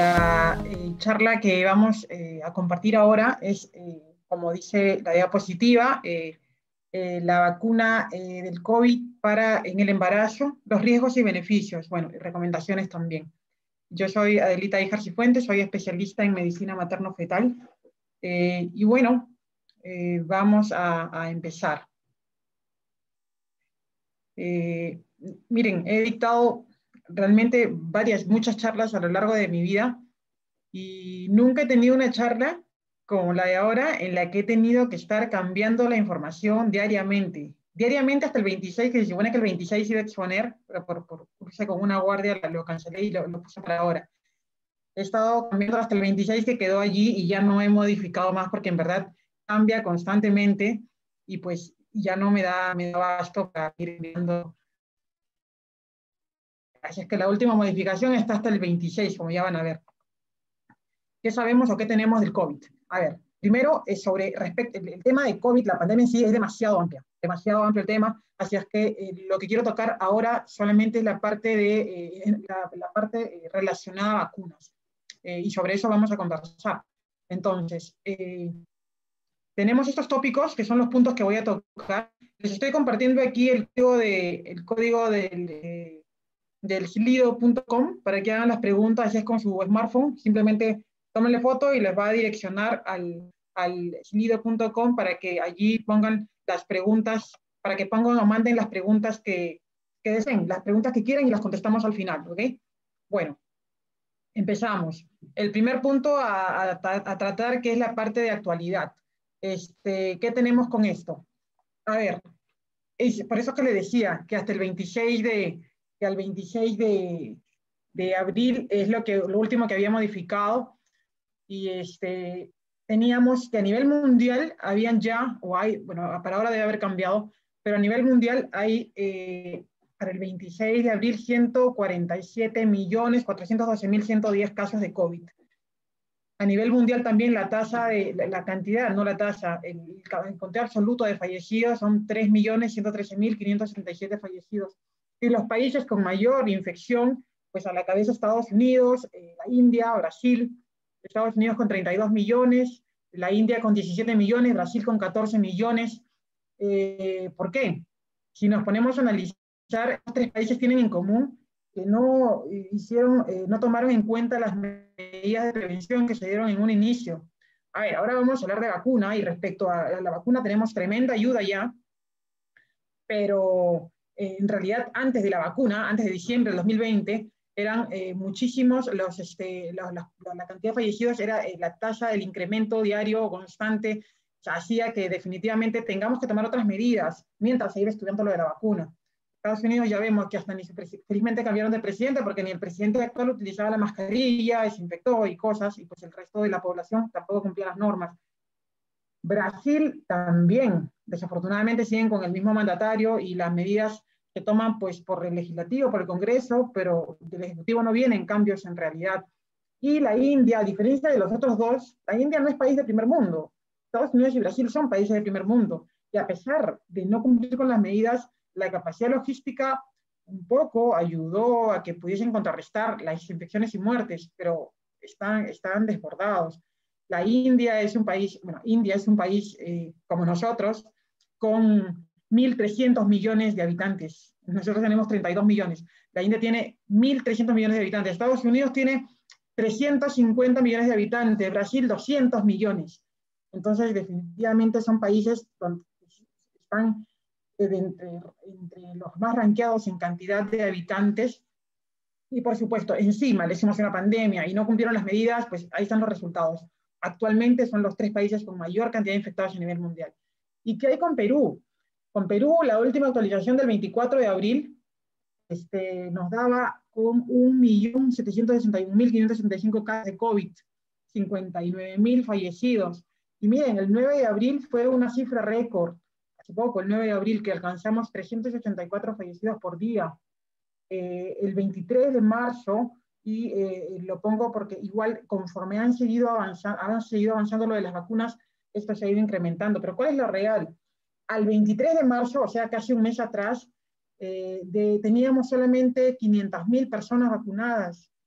La charla que vamos a compartir ahora es, como dice la diapositiva, la vacuna del COVID en el embarazo, los riesgos y beneficios, bueno, y recomendaciones también. Yo soy Adelita Ijar Cifuentes, soy especialista en medicina materno-fetal, y bueno, vamos a empezar. Miren, he dictado realmente muchas charlas a lo largo de mi vida, y nunca he tenido una charla como la de ahora en la que he tenido que estar cambiando la información diariamente. Diariamente hasta el 26, que se supone que el 26 iba a exponer, pero por curso con una guardia lo cancelé y lo puse para ahora. He estado cambiando hasta el 26 que quedó allí y ya no he modificado más porque en verdad cambia constantemente y pues ya no me da abasto para ir viendo. Así es que la última modificación está hasta el 26, como ya van a ver. ¿Qué sabemos o qué tenemos del COVID? A ver, primero, respecto el tema de COVID, la pandemia en sí es demasiado amplio el tema, así es que lo que quiero tocar ahora solamente es la parte, relacionada a vacunas, y sobre eso vamos a conversar. Entonces, tenemos estos tópicos que son los puntos que voy a tocar. Les estoy compartiendo aquí el código del slido.com para que hagan las preguntas, si es con su smartphone, simplemente tómenle foto y les va a direccionar al slido.com para que allí pongan las preguntas, para que pongan o manden las preguntas que deseen, las preguntas que quieren y las contestamos al final, ¿ok? Bueno, empezamos. El primer punto a tratar, que es la parte de actualidad. ¿Qué tenemos con esto? A ver, por eso que le decía que hasta el 26 de abril es lo último que había modificado, y teníamos que a nivel mundial habían ya, o hay, bueno, para ahora debe haber cambiado, pero a nivel mundial hay para el 26 de abril 147.412.110 casos de COVID. A nivel mundial también la cantidad, no la tasa, el conteo absoluto de fallecidos son 3.113.567 fallecidos. Y los países con mayor infección, pues a la cabeza Estados Unidos, la India, Brasil. Estados Unidos con 32 millones, la India con 17 millones, Brasil con 14 millones. ¿Por qué? Si nos ponemos a analizar, los tres países tienen en común que no tomaron en cuenta las medidas de prevención que se dieron en un inicio. A ver, ahora vamos a hablar de vacuna, y respecto a la vacuna tenemos tremenda ayuda ya, pero en realidad antes de la vacuna, antes de diciembre del 2020, eran muchísimos la cantidad de fallecidos, era la tasa del incremento diario constante, o sea, hacía que definitivamente tengamos que tomar otras medidas mientras se iba estudiando lo de la vacuna. Estados Unidos ya vemos que hasta felizmente cambiaron de presidente, porque ni el presidente actual utilizaba la mascarilla, desinfectó y cosas, y pues el resto de la población tampoco cumplía las normas. Brasil también, desafortunadamente siguen con el mismo mandatario y las medidas que toman pues por el legislativo, por el Congreso, pero del Ejecutivo no vienen cambios en realidad. Y la India, a diferencia de los otros dos, la India no es país de primer mundo. Estados Unidos y Brasil son países de primer mundo, y a pesar de no cumplir con las medidas, la capacidad logística un poco ayudó a que pudiesen contrarrestar las infecciones y muertes, pero están desbordados. La India es un país, como nosotros, con 1.300 millones de habitantes. Nosotros tenemos 32 millones. La India tiene 1.300 millones de habitantes. Estados Unidos tiene 350 millones de habitantes. Brasil, 200 millones. Entonces, definitivamente son países donde están entre los más rankeados en cantidad de habitantes. Y, por supuesto, encima le hicimos una pandemia y no cumplieron las medidas, pues ahí están los resultados. Actualmente son los tres países con mayor cantidad de infectados a nivel mundial. ¿Y qué hay con Perú? Con Perú, la última actualización del 24 de abril nos daba con 1.761.565 casos de COVID, 59.000 fallecidos. Y miren, el 9 de abril fue una cifra récord, hace poco, el 9 de abril, que alcanzamos 384 fallecidos por día. El 23 de marzo, y lo pongo porque igual conforme han seguido avanzando lo de las vacunas, esto se ha ido incrementando. Pero ¿cuál es lo real? Al 23 de marzo, o sea, casi un mes atrás, teníamos solamente 500.000 personas vacunadas.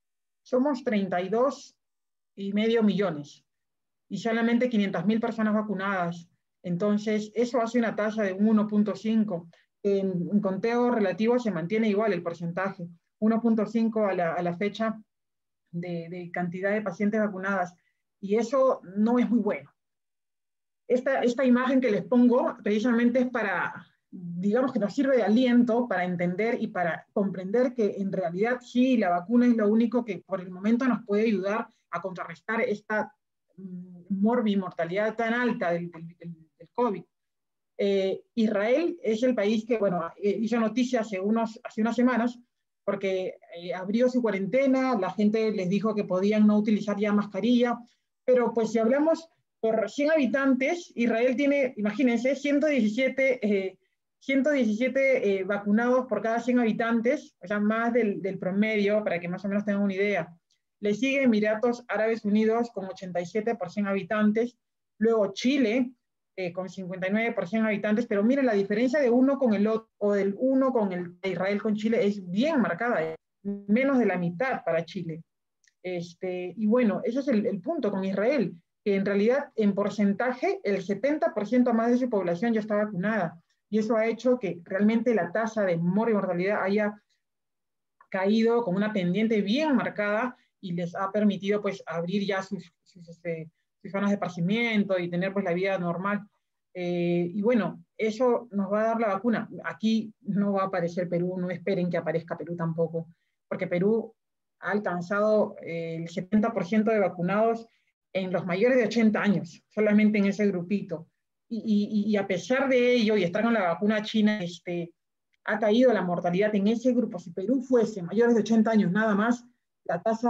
somos 32,5 millones y solamente 500.000 personas vacunadas. Entonces, eso hace una tasa de un 1.5. En conteo relativo se mantiene igual el porcentaje, 1.5 a la fecha de cantidad de pacientes vacunadas. Y eso no es muy bueno. Esta imagen que les pongo precisamente es para, digamos que nos sirve de aliento para entender y para comprender que en realidad sí, la vacuna es lo único que por el momento nos puede ayudar a contrarrestar esta mortalidad tan alta del COVID. Israel es el país que, bueno, hizo noticia hace unas semanas porque abrió su cuarentena, la gente les dijo que podían no utilizar ya mascarilla, pero pues si hablamos por 100 habitantes, Israel tiene, imagínense, 117 vacunados por cada 100 habitantes, o sea, más del promedio, para que más o menos tengan una idea. Le sigue Emiratos Árabes Unidos con 87 por 100 habitantes, luego Chile con 59 por 100 habitantes, pero miren, la diferencia de uno con el otro, o del uno con el de Israel con Chile, es bien marcada, menos de la mitad para Chile. Y bueno, ese es el punto con Israel, que en realidad en porcentaje el 70% más de su población ya está vacunada, y eso ha hecho que realmente la tasa de mortalidad haya caído con una pendiente bien marcada y les ha permitido pues abrir ya sus zonas de esparcimiento y tener pues la vida normal. Y bueno, eso nos va a dar la vacuna. Aquí no va a aparecer Perú, no esperen que aparezca Perú tampoco, porque Perú ha alcanzado el 70% de vacunados en los mayores de 80 años, solamente en ese grupito. Y a pesar de ello, y estar con la vacuna china, ha caído la mortalidad en ese grupo. Si Perú fuese mayores de 80 años nada más, la tasa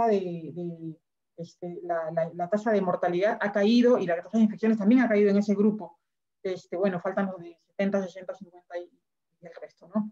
la tasa de mortalidad ha caído y la tasa de infecciones también ha caído en ese grupo. Bueno, faltan los de 70, 60, 50 y el resto, ¿no?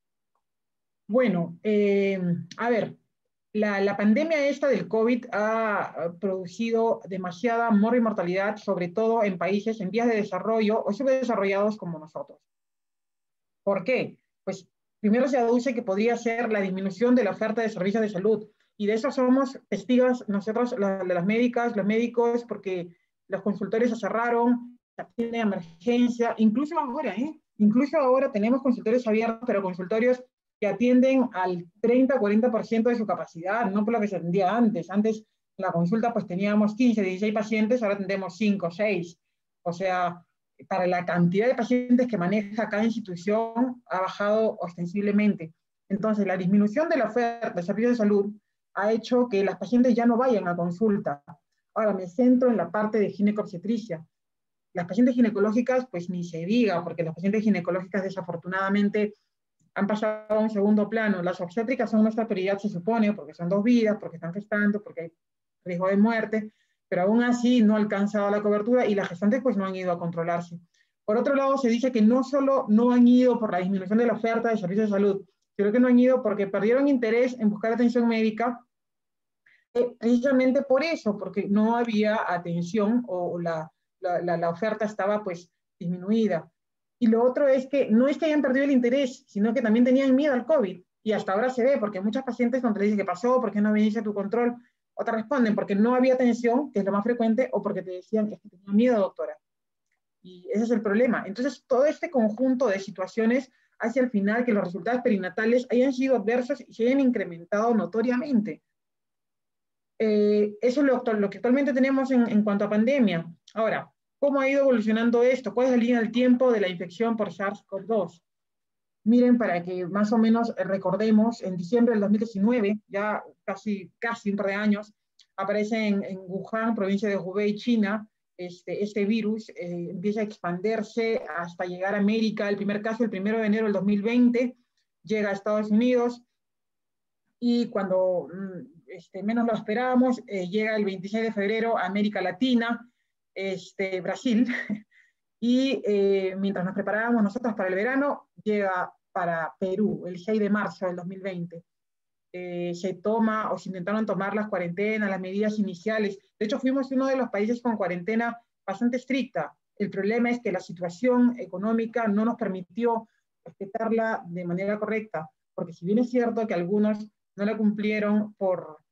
Bueno, a ver, la pandemia esta del COVID ha producido demasiada mortalidad, sobre todo en países en vías de desarrollo o subdesarrollados como nosotros. ¿Por qué? Pues primero se aduce que podría ser la disminución de la oferta de servicios de salud, y de eso somos testigos nosotros, las médicas, los médicos, porque los consultorios se cerraron, se atiende emergencia, incluso ahora tenemos consultorios abiertos, pero consultorios que atienden al 30-40% de su capacidad, no por lo que se atendía antes. Antes en la consulta pues teníamos 15, 16 pacientes, ahora atendemos 5, 6. O sea, para la cantidad de pacientes que maneja cada institución ha bajado ostensiblemente. Entonces, la disminución de la oferta de servicios de salud ha hecho que las pacientes ya no vayan a consulta. Ahora me centro en la parte de ginecobstetricia. Las pacientes ginecológicas, pues ni se diga, porque las pacientes ginecológicas desafortunadamente han pasado a un segundo plano. Las obstétricas son nuestra prioridad, se supone, porque son 2 vidas, porque están gestando, porque hay riesgo de muerte, pero aún así no ha alcanzado la cobertura y las gestantes pues no han ido a controlarse. Por otro lado, se dice que no solo no han ido por la disminución de la oferta de servicios de salud, sino que no han ido porque perdieron interés en buscar atención médica, precisamente por eso, porque no había atención o la oferta estaba pues disminuida. Y lo otro es que no es que hayan perdido el interés, sino que también tenían miedo al COVID. Y hasta ahora se ve, porque muchas pacientes cuando le dicen, ¿qué pasó? ¿Por qué no viniste a tu control? Otras responden, porque no había atención, que es lo más frecuente, o porque te decían que tenía miedo, doctora. Y ese es el problema. Entonces, todo este conjunto de situaciones hace al final que los resultados perinatales hayan sido adversos y se hayan incrementado notoriamente. Eso es lo que actualmente tenemos en cuanto a pandemia. Ahora, ¿cómo ha ido evolucionando esto? ¿Cuál es la línea del tiempo de la infección por SARS-CoV-2? Miren, para que más o menos recordemos, en diciembre del 2019, ya casi un par de años, aparece en Wuhan, provincia de Hubei, China, este virus empieza a expandirse hasta llegar a América. El primer caso, el 1 de enero del 2020, llega a Estados Unidos, y cuando menos lo esperábamos, llega el 26 de febrero a América Latina, Brasil, y mientras nos preparábamos nosotros para el verano, llega para Perú el 6 de marzo del 2020. Se intentaron tomar las cuarentenas, las medidas iniciales. De hecho, fuimos uno de los países con cuarentena bastante estricta. El problema es que la situación económica no nos permitió respetarla de manera correcta, porque si bien es cierto que algunos no la cumplieron por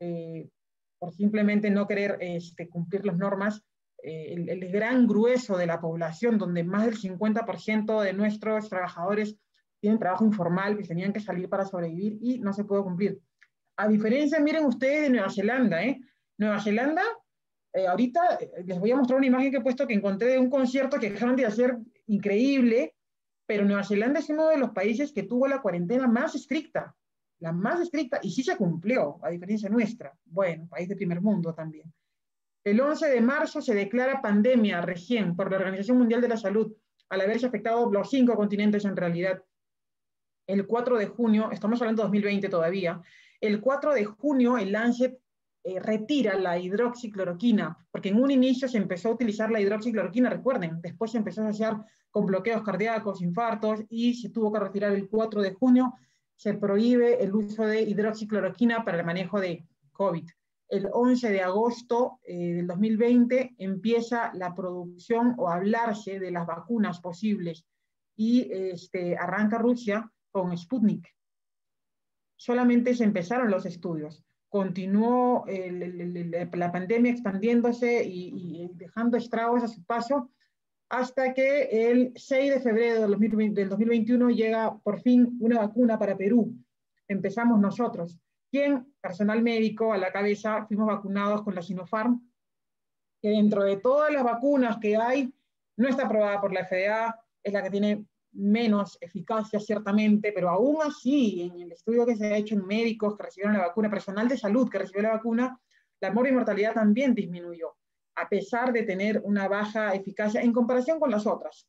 por simplemente no querer cumplir las normas. El gran grueso de la población, donde más del 50% de nuestros trabajadores tienen trabajo informal, que tenían que salir para sobrevivir y no se pudo cumplir. A diferencia, miren ustedes, de Nueva Zelanda, Nueva Zelanda, ahorita les voy a mostrar una imagen que he puesto que encontré de un concierto que acaban de hacer increíble, pero Nueva Zelanda es uno de los países que tuvo la cuarentena más estricta, y sí se cumplió, a diferencia nuestra. Bueno, país de primer mundo también. El 11 de marzo se declara pandemia recién por la Organización Mundial de la Salud, al haberse afectado los 5 continentes en realidad. El 4 de junio, estamos hablando de 2020 todavía, el 4 de junio el Lancet retira la hidroxicloroquina, porque en un inicio se empezó a utilizar la hidroxicloroquina, recuerden, después se empezó a asociar con bloqueos cardíacos, infartos, y se tuvo que retirar el 4 de junio, se prohíbe el uso de hidroxicloroquina para el manejo de COVID. El 11 de agosto del 2020 empieza la producción o hablarse de las vacunas posibles y arranca Rusia con Sputnik. Solamente se empezaron los estudios. Continuó la pandemia expandiéndose y dejando estragos a su paso hasta que el 6 de febrero del 2021 llega por fin una vacuna para Perú. Empezamos nosotros. Quien, personal médico a la cabeza, fuimos vacunados con la Sinopharm, que dentro de todas las vacunas que hay, no está aprobada por la FDA, es la que tiene menos eficacia ciertamente, pero aún así, en el estudio que se ha hecho en médicos que recibieron la vacuna, personal de salud que recibió la vacuna, la mortalidad también disminuyó, a pesar de tener una baja eficacia en comparación con las otras.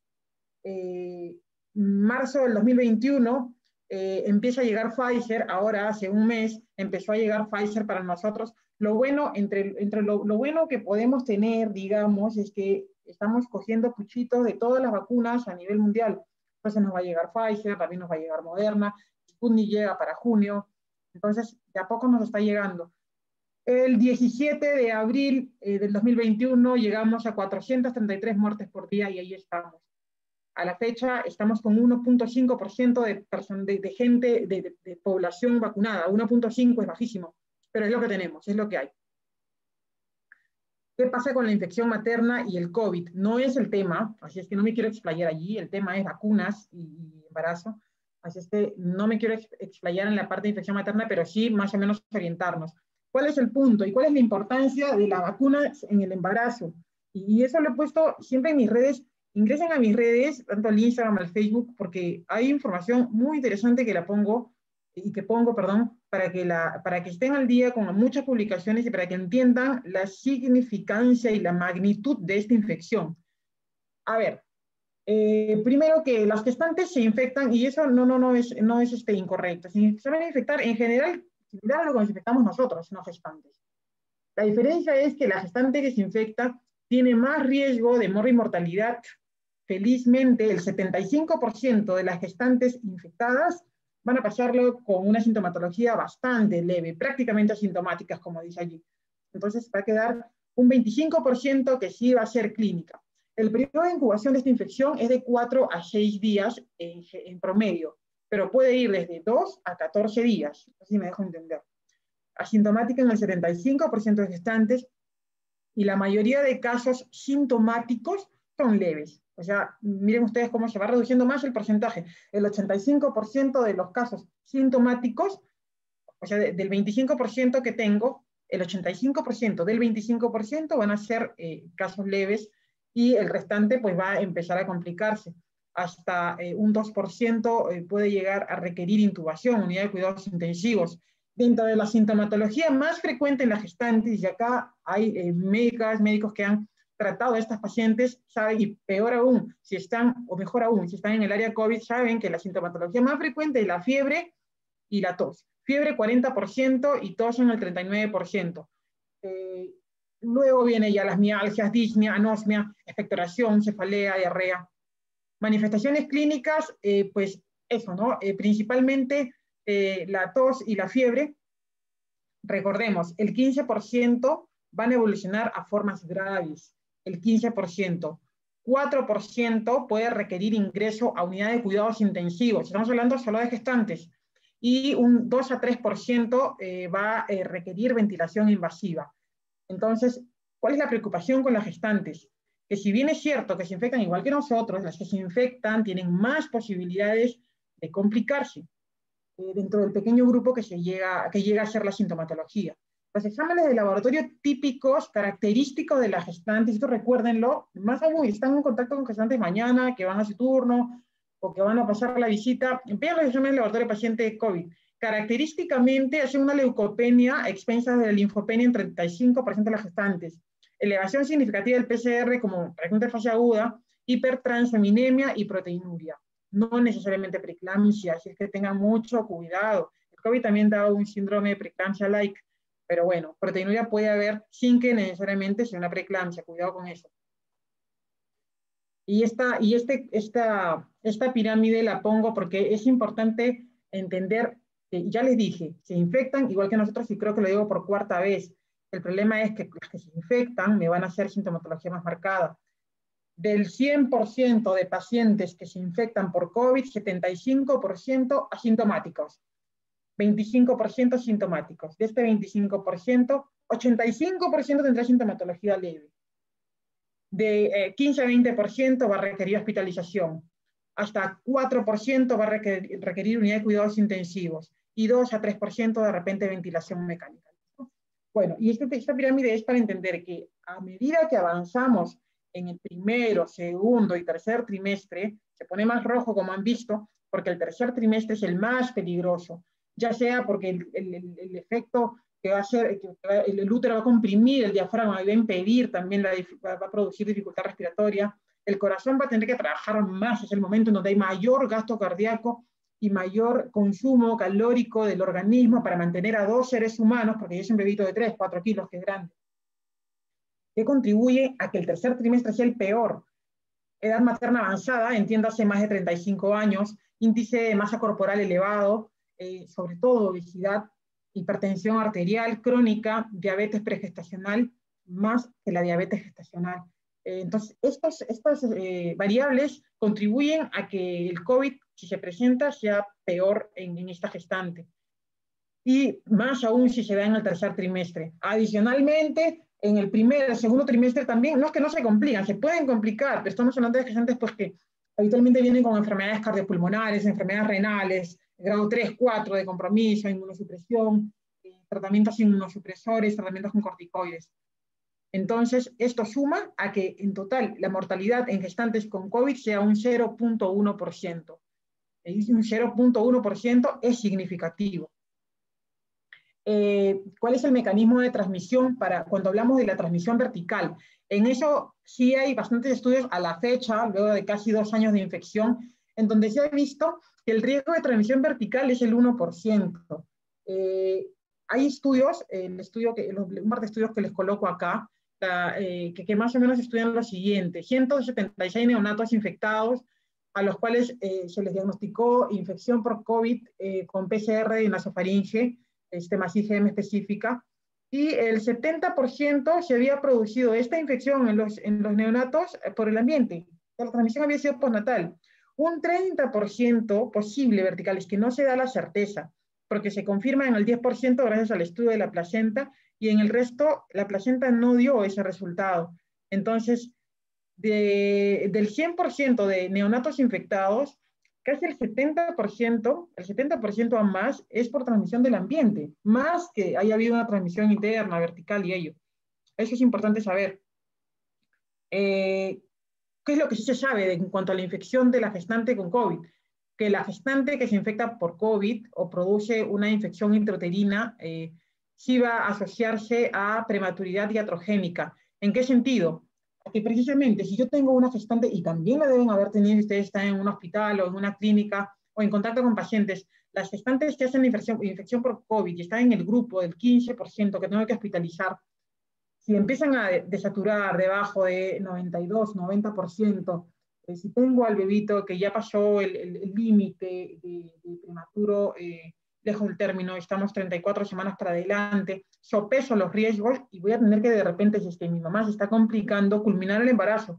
Marzo del 2021 empieza a llegar Pfizer, ahora hace un mes empezó a llegar Pfizer para nosotros. Lo bueno, lo bueno que podemos tener, digamos, es que estamos cogiendo puchitos de todas las vacunas a nivel mundial. Entonces nos va a llegar Pfizer, también nos va a llegar Moderna, Sputnik llega para junio, entonces de a poco nos está llegando. El 17 de abril del 2021 llegamos a 433 muertes por día y ahí estamos. A la fecha estamos con 1.5% de gente, de población vacunada. 1.5 es bajísimo, pero es lo que tenemos, es lo que hay. ¿Qué pasa con la infección materna y el COVID? No es el tema, así es que no me quiero explayar allí. El tema es vacunas y embarazo. Así es que no me quiero explayar en la parte de infección materna, pero sí más o menos orientarnos. ¿Cuál es el punto y cuál es la importancia de la vacuna en el embarazo? Y eso lo he puesto siempre en mis redes. Ingresen a mis redes, tanto al Instagram, al Facebook, porque hay información muy interesante que pongo, para que estén al día con muchas publicaciones y para que entiendan la significancia y la magnitud de esta infección. A ver, primero que las gestantes se infectan, y eso no es incorrecto. Se van a infectar en general, similar a lo que nos infectamos nosotros, no gestantes. La diferencia es que la gestante que se infecta tiene más riesgo de mortalidad. Felizmente, el 75% de las gestantes infectadas van a pasarlo con una sintomatología bastante leve, prácticamente asintomáticas, como dice allí. Entonces va a quedar un 25% que sí va a ser clínica. El periodo de incubación de esta infección es de 4 a 6 días en promedio, pero puede ir desde 2 a 14 días, así me dejo entender. Asintomática en el 75% de gestantes, y la mayoría de casos sintomáticos son leves. O sea, miren ustedes cómo se va reduciendo más el porcentaje. El 85% de los casos sintomáticos, o sea, del 25% que tengo, el 85% del 25% van a ser casos leves, y el restante pues va a empezar a complicarse. Hasta un 2% puede llegar a requerir intubación, unidad de cuidados intensivos. Dentro de la sintomatología más frecuente en las gestantes, y acá hay médicos que han tratado a estas pacientes, saben, y peor aún, o mejor aún, si están en el área COVID, saben que la sintomatología más frecuente es la fiebre y la tos. Fiebre 40% y tos en el 39%. Luego vienen ya las mialgias, disnea, anosmia, expectoración, cefalea, diarrea. Manifestaciones clínicas, pues eso, ¿no? Principalmente la tos y la fiebre. Recordemos, el 15% van a evolucionar a formas graves. El 15%. 4% puede requerir ingreso a unidad de cuidados intensivos. Estamos hablando solo de gestantes. y un 2 a 3% va a requerir ventilación invasiva. Entonces, ¿cuál es la preocupación con las gestantes? Que si bien es cierto que se infectan igual que nosotros, las que se infectan tienen más posibilidades de complicarse dentro del pequeño grupo que llega a ser la sintomatología. Los exámenes de laboratorio típicos, característicos de la gestante, esto recuérdenlo, más aún están en contacto con gestantes mañana, que van a su turno, o que van a pasar la visita, vean los exámenes de laboratorio de paciente COVID. Característicamente hacen una leucopenia a expensas de la linfopenia en 35% de las gestantes. Elevación significativa del PCR como pregunta de fase aguda, hipertransaminemia y proteinuria. No necesariamente preeclampsia, así es que tengan mucho cuidado. El COVID también da un síndrome de preeclampsia-like, pero bueno, proteinuria puede haber sin que necesariamente sea una preeclampsia, cuidado con eso. Y esta pirámide la pongo porque es importante entender que, ya les dije, se infectan igual que nosotros y creo que lo digo por cuarta vez. El problema es que las que se infectan me van a hacer sintomatología más marcada. Del 100% de pacientes que se infectan por COVID, 75% asintomáticos, 25% sintomáticos. De este 25%, 85% tendrá sintomatología leve. De 15 a 20% va a requerir hospitalización. Hasta 4% va a requerir unidad de cuidados intensivos. Y 2 a 3% de repente ventilación mecánica. Bueno, y esta pirámide es para entender que a medida que avanzamos en el primero, segundo y tercer trimestre, se pone más rojo como han visto, porque el tercer trimestre es el más peligroso, ya sea porque el efecto que va a hacer, el útero va a comprimir el diafragma y va a impedir también, va a producir dificultad respiratoria, el corazón va a tener que trabajar más, es el momento en donde hay mayor gasto cardíaco y mayor consumo calórico del organismo para mantener a 2 seres humanos, porque yo soy un bebito de 3, 4 kilos, que es grande. ¿Qué contribuye a que el tercer trimestre sea el peor? Edad materna avanzada, entiéndase más de 35 años, índice de masa corporal elevado, sobre todo obesidad, hipertensión arterial crónica, diabetes pregestacional, más que la diabetes gestacional. Entonces, estas variables contribuyen a que el COVID, si se presenta, sea peor en esta gestante. Y más aún si se da en el tercer trimestre. Adicionalmente, en el segundo trimestre también, no es que no se complican, se pueden complicar, pero estamos hablando de gestantes pues, que habitualmente vienen con enfermedades cardiopulmonares, enfermedades renales, grado 3, 4 de compromiso, inmunosupresión, tratamientos inmunosupresores, tratamientos con corticoides. Entonces, esto suma a que en total la mortalidad en gestantes con COVID sea un 0.1%. Y un 0.1% es significativo. ¿Cuál es el mecanismo de transmisión cuando hablamos de la transmisión vertical? En eso sí hay bastantes estudios a la fecha, luego de casi 2 años de infección, en donde se ha visto que el riesgo de transmisión vertical es el 1%. Hay estudios, un par de estudios que les coloco acá, que más o menos estudian lo siguiente: 176 neonatos infectados, a los cuales se les diagnosticó infección por COVID con PCR de nasofaringe, más IgM específica, y el 70% se había producido esta infección en los neonatos por el ambiente. La transmisión había sido postnatal. Un 30% posible vertical, es que no se da la certeza, porque se confirma en el 10% gracias al estudio de la placenta, y en el resto la placenta no dio ese resultado. Entonces, del 100% de neonatos infectados, casi el 70% a más es por transmisión del ambiente, más que haya habido una transmisión interna, vertical y ello. Eso es importante saber. ¿Qué es lo que sí se sabe en cuanto a la infección de la gestante con COVID? Que la gestante que se infecta por COVID o produce una infección intrauterina sí va a asociarse a prematuridad iatrogénica. ¿En qué sentido? Que precisamente si yo tengo una gestante, y también la deben haber tenido, ustedes están en un hospital o en una clínica o en contacto con pacientes, las gestantes que hacen infección por COVID y están en el grupo del 15% que tengo que hospitalizar, si empiezan a desaturar debajo de 92, 90%, si tengo al bebito que ya pasó el límite de prematuro, lejos del término, estamos 34 semanas para adelante, sopeso los riesgos y voy a tener que de repente, si es que mi mamá se está complicando, culminar el embarazo.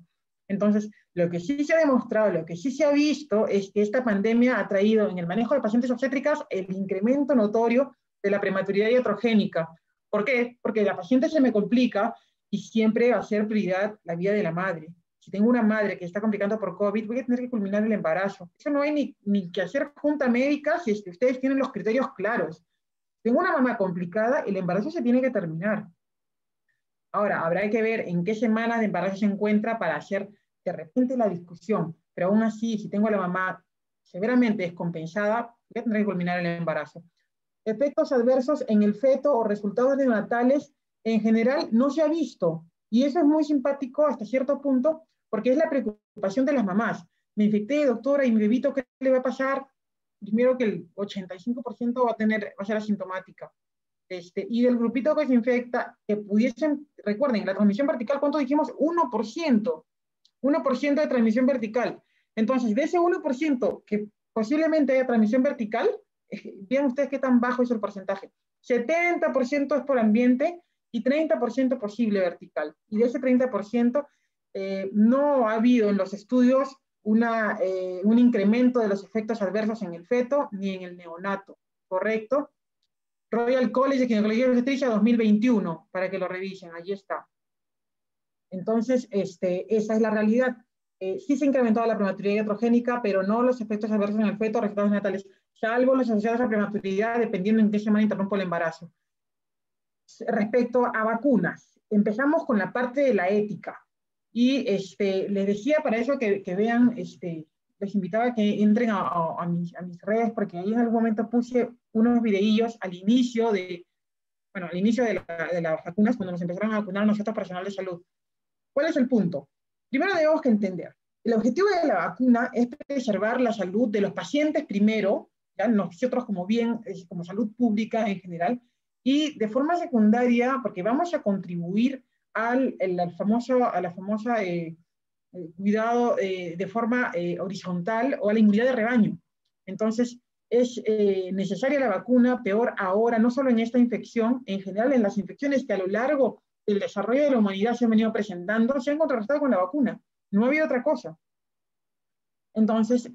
Entonces, lo que sí se ha demostrado, lo que sí se ha visto es que esta pandemia ha traído en el manejo de pacientes obstétricas el incremento notorio de la prematuridad iatrogénica. ¿Por qué? Porque la paciente se me complica y siempre va a ser prioridad la vida de la madre. Si tengo una madre que está complicando por COVID, voy a tener que culminar el embarazo. Eso no hay ni que hacer junta médica si es que ustedes tienen los criterios claros. Tengo una mamá complicada, el embarazo se tiene que terminar. Ahora, habrá que ver en qué semanas de embarazo se encuentra para hacer de repente la discusión, pero aún así, si tengo a la mamá severamente descompensada, voy a tener que culminar el embarazo. Efectos adversos en el feto o resultados neonatales, en general, no se ha visto. Y eso es muy simpático hasta cierto punto, porque es la preocupación de las mamás. Me infecté, doctora, y mi bebito, ¿qué le va a pasar? Primero que el 85% va a ser asintomática. Y del grupito que se infecta, que pudiesen, recuerden, la transmisión vertical, ¿cuánto dijimos? 1%. 1% de transmisión vertical. Entonces, de ese 1% que posiblemente haya transmisión vertical, vean ustedes qué tan bajo es el porcentaje. 70% es por ambiente y 30% posible vertical. Y de ese 30%, no ha habido en los estudios un incremento de los efectos adversos en el feto ni en el neonato, ¿correcto? Royal College de Ginecología y Obstetricia 2021, para que lo revisen, allí está. Entonces, esa es la realidad. Sí se ha incrementado la prematuridad iatrogénica, pero no los efectos adversos en el feto o resultados natales, salvo los asociados a prematuridad, dependiendo en qué semana interrumpo el embarazo. Respecto a vacunas, empezamos con la parte de la ética. Y les decía para eso que vean, les invitaba a que entren a mis redes, porque ahí en algún momento puse unos videillos al inicio de las vacunas, cuando nos empezaron a vacunar nosotros personal de salud. ¿Cuál es el punto? Primero debemos que entender, el objetivo de la vacuna es preservar la salud de los pacientes primero, ¿ya? Nosotros como bien, como salud pública en general, y de forma secundaria, porque vamos a contribuir a la famosa cuidado de forma horizontal o a la inmunidad de rebaño. Entonces, es necesaria la vacuna, peor ahora, no solo en esta infección, en general en las infecciones que a lo largo del desarrollo de la humanidad se han venido presentando, se han contrarrestado con la vacuna. No ha habido otra cosa. Entonces,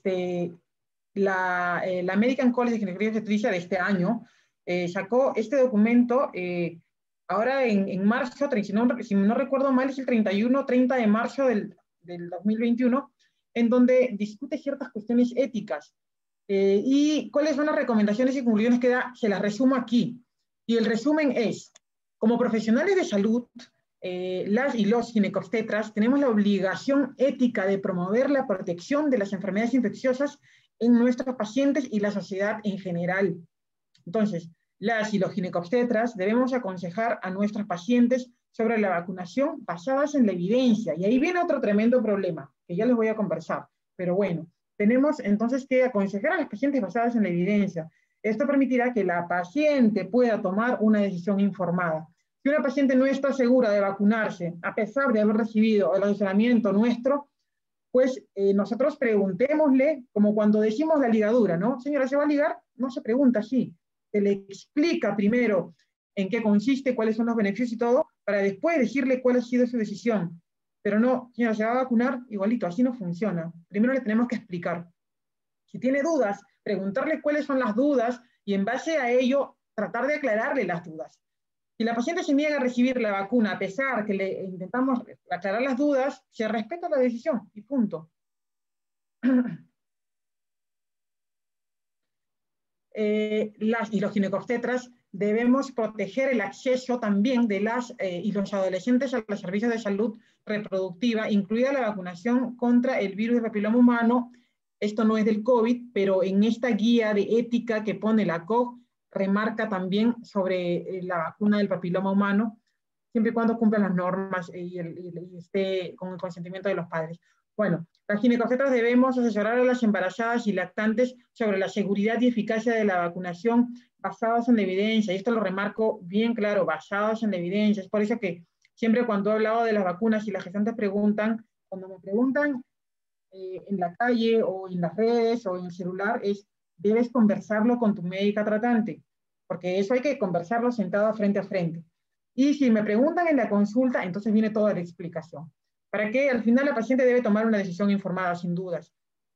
la American College of Gynecology and Obstetricia de este año sacó este documento ahora en marzo, si no recuerdo mal, es el 30 de marzo del 2021, en donde discute ciertas cuestiones éticas. Y cuáles son las recomendaciones y conclusiones que da, se las resumo aquí. Y el resumen es, como profesionales de salud, las y los ginecobstetras tenemos la obligación ética de promover la protección de las enfermedades infecciosas en nuestros pacientes y la sociedad en general. Entonces, las y los ginecobstetras debemos aconsejar a nuestros pacientes sobre la vacunación basadas en la evidencia. Y ahí viene otro tremendo problema, que ya les voy a conversar. Pero bueno, tenemos entonces que aconsejar a los pacientes basadas en la evidencia. Esto permitirá que la paciente pueda tomar una decisión informada. Si una paciente no está segura de vacunarse, a pesar de haber recibido el asesoramiento nuestro, pues nosotros preguntémosle, como cuando decimos la ligadura, ¿no? Señora, ¿se va a ligar? No se pregunta así. Se le explica primero en qué consiste, cuáles son los beneficios y todo, para después decirle cuál ha sido su decisión. Pero no, señora, ¿se va a vacunar? Igualito, así no funciona. Primero le tenemos que explicar. Si tiene dudas, preguntarle cuáles son las dudas y en base a ello tratar de aclararle las dudas. Si la paciente se niega a recibir la vacuna a pesar que le intentamos aclarar las dudas, se respeta la decisión y punto. Las y los ginecobstetras debemos proteger el acceso también de las y los adolescentes a los servicios de salud reproductiva, incluida la vacunación contra el virus del papiloma humano. Esto no es del COVID, pero en esta guía de ética que pone la COG, remarca también sobre la vacuna del papiloma humano, siempre y cuando cumplan las normas y esté con el consentimiento de los padres. Bueno, las ginecobstetras debemos asesorar a las embarazadas y lactantes sobre la seguridad y eficacia de la vacunación basadas en la evidencia, y esto lo remarco bien claro, basadas en la evidencia. Es por eso que siempre cuando he hablado de las vacunas y las gestantes preguntan, cuando me preguntan en la calle o en las redes o en el celular, debes conversarlo con tu médica tratante, porque eso hay que conversarlo sentado frente a frente. Y si me preguntan en la consulta, entonces viene toda la explicación. para que al final la paciente debe tomar una decisión informada, sin dudas.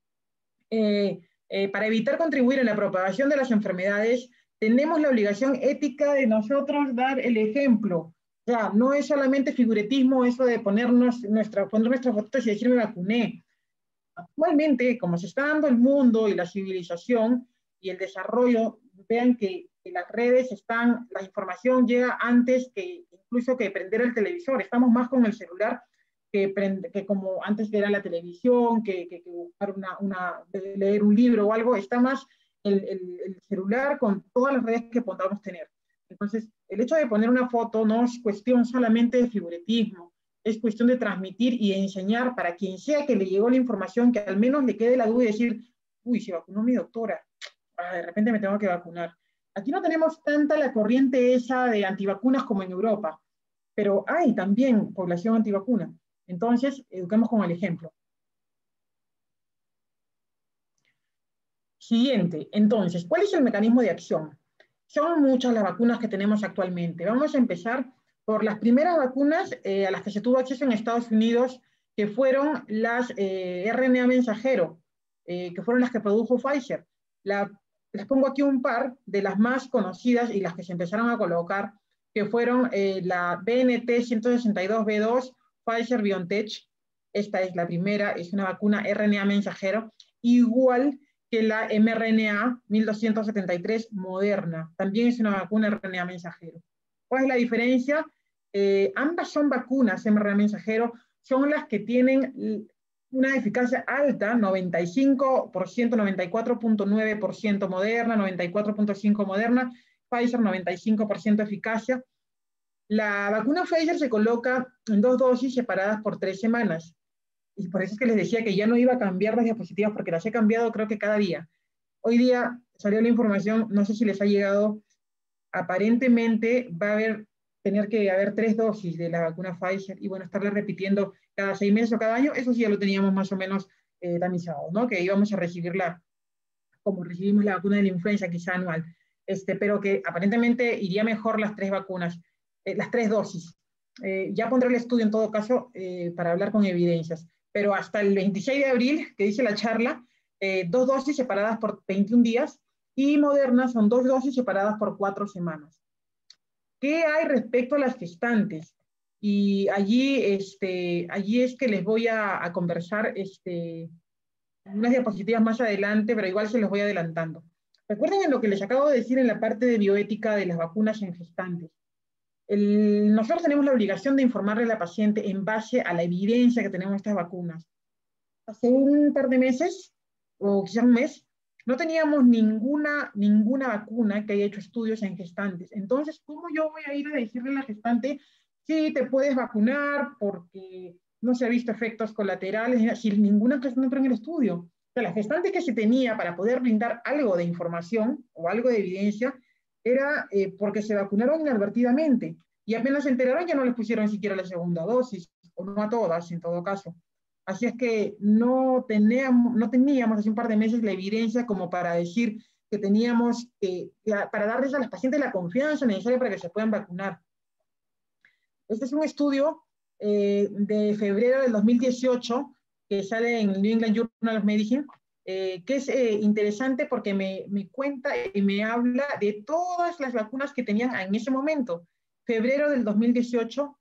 Para evitar contribuir en la propagación de las enfermedades, tenemos la obligación ética de nosotros dar el ejemplo. O sea, no es solamente figuratismo eso de poner nuestras fotos y decir me vacuné. Actualmente, como se está dando el mundo y la civilización y el desarrollo, vean que las redes la información llega antes que incluso que prender el televisor. Estamos más con el celular que como antes era la televisión, que buscar leer un libro o algo. Está más el celular con todas las redes que podamos tener. Entonces, el hecho de poner una foto no es cuestión solamente de figuratismo, es cuestión de transmitir y enseñar para quien sea que le llegó la información, que al menos le quede la duda y decir, uy, se vacunó mi doctora, de repente me tengo que vacunar. Aquí no tenemos tanta la corriente esa de antivacunas como en Europa, pero hay también población antivacuna. Entonces, eduquemos con el ejemplo. Siguiente, entonces, ¿cuál es el mecanismo de acción? Son muchas las vacunas que tenemos actualmente. Vamos a empezar por las primeras vacunas a las que se tuvo acceso en Estados Unidos, que fueron las RNA mensajero, que fueron las que produjo Pfizer. Les pongo aquí un par de las más conocidas y las que se empezaron a colocar, que fueron la BNT162b2, Pfizer-BioNTech. Esta es la primera, es una vacuna RNA mensajero, igual que la mRNA 1273 Moderna. También es una vacuna RNA mensajero. ¿Cuál es la diferencia? Ambas son vacunas mRNA mensajero, son las que tienen una eficacia alta, 95%, 94.9% Moderna, 94.5% Moderna, Pfizer 95% eficacia. La vacuna Pfizer se coloca en 2 dosis separadas por 3 semanas. Y por eso es que les decía que ya no iba a cambiar las diapositivas, porque las he cambiado creo que cada día. Hoy día salió la información, no sé si les ha llegado, aparentemente va a tener que haber 3 dosis de la vacuna Pfizer, y bueno, estarla repitiendo cada 6 meses o cada año. Eso sí ya lo teníamos más o menos tamizado, ¿no? Que íbamos a recibirla como recibimos la vacuna de la influenza, quizá anual. Pero que aparentemente iría mejor las 3 vacunas, las 3 dosis. Ya pondré el estudio en todo caso para hablar con evidencias. Pero hasta el 26 de abril, que dice la charla, 2 dosis separadas por 21 días, y Moderna son 2 dosis separadas por 4 semanas. ¿Qué hay respecto a las gestantes? Y allí es que les voy a conversar unas diapositivas más adelante, pero igual se los voy adelantando. Recuerden en lo que les acabo de decir en la parte de bioética de las vacunas en gestantes. Nosotros tenemos la obligación de informarle a la paciente en base a la evidencia que tenemos de estas vacunas. Hace un par de meses, o quizás un mes, no teníamos ninguna vacuna que haya hecho estudios en gestantes. Entonces, ¿cómo yo voy a ir a decirle a la gestante, sí, te puedes vacunar porque no se ha visto efectos colaterales, si ninguna gestante entró en el estudio? O sea, la gestante que se tenía para poder brindar algo de información o algo de evidencia era porque se vacunaron inadvertidamente, y apenas se enteraron ya no les pusieron ni siquiera la segunda dosis, o no a todas en todo caso. Así es que no teníamos hace un par de meses la evidencia como para decir que teníamos para darles a las pacientes la confianza necesaria para que se puedan vacunar. Este es un estudio de febrero del 2018 que sale en el New England Journal of Medicine, que es interesante porque me cuenta y me habla de todas las vacunas que tenían en ese momento. Febrero del 2018,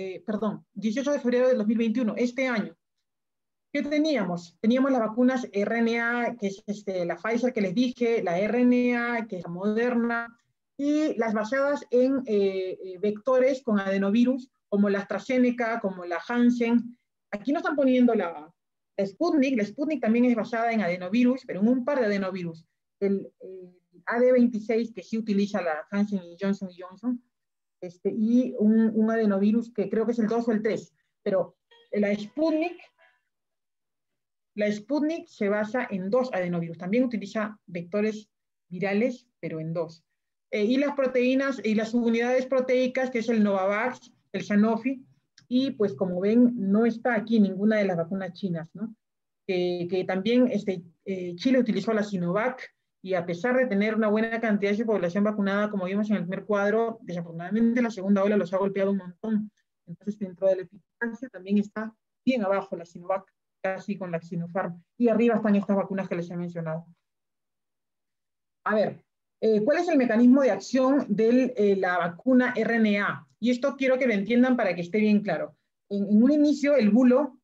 18 de febrero del 2021, este año. ¿Qué teníamos? Teníamos las vacunas RNA, que es la Pfizer que les dije, la RNA, que es la Moderna, y las basadas en vectores con adenovirus, como la AstraZeneca, como la Janssen. Aquí no están poniendo la Sputnik. La Sputnik también es basada en adenovirus, pero en un par de adenovirus. El AD26, que sí utiliza la Janssen y Johnson & Johnson, y un adenovirus que creo que es el 2 o el 3. Pero la Sputnik se basa en 2 adenovirus. También utiliza vectores virales, pero en 2. Y las proteínas y las unidades proteicas, que es el Novavax, el Sanofi, y pues como ven, no está aquí ninguna de las vacunas chinas, ¿no? Que también Chile utilizó la Sinovac, y a pesar de tener una buena cantidad de población vacunada, como vimos en el primer cuadro, desafortunadamente la segunda ola los ha golpeado un montón. Entonces, dentro de la eficacia también está bien abajo la Sinovac, casi con la Sinopharm, y arriba están estas vacunas que les he mencionado. A ver, ¿cuál es el mecanismo de acción de la vacuna RNA? Y esto quiero que lo entiendan para que esté bien claro. En un inicio, el bulo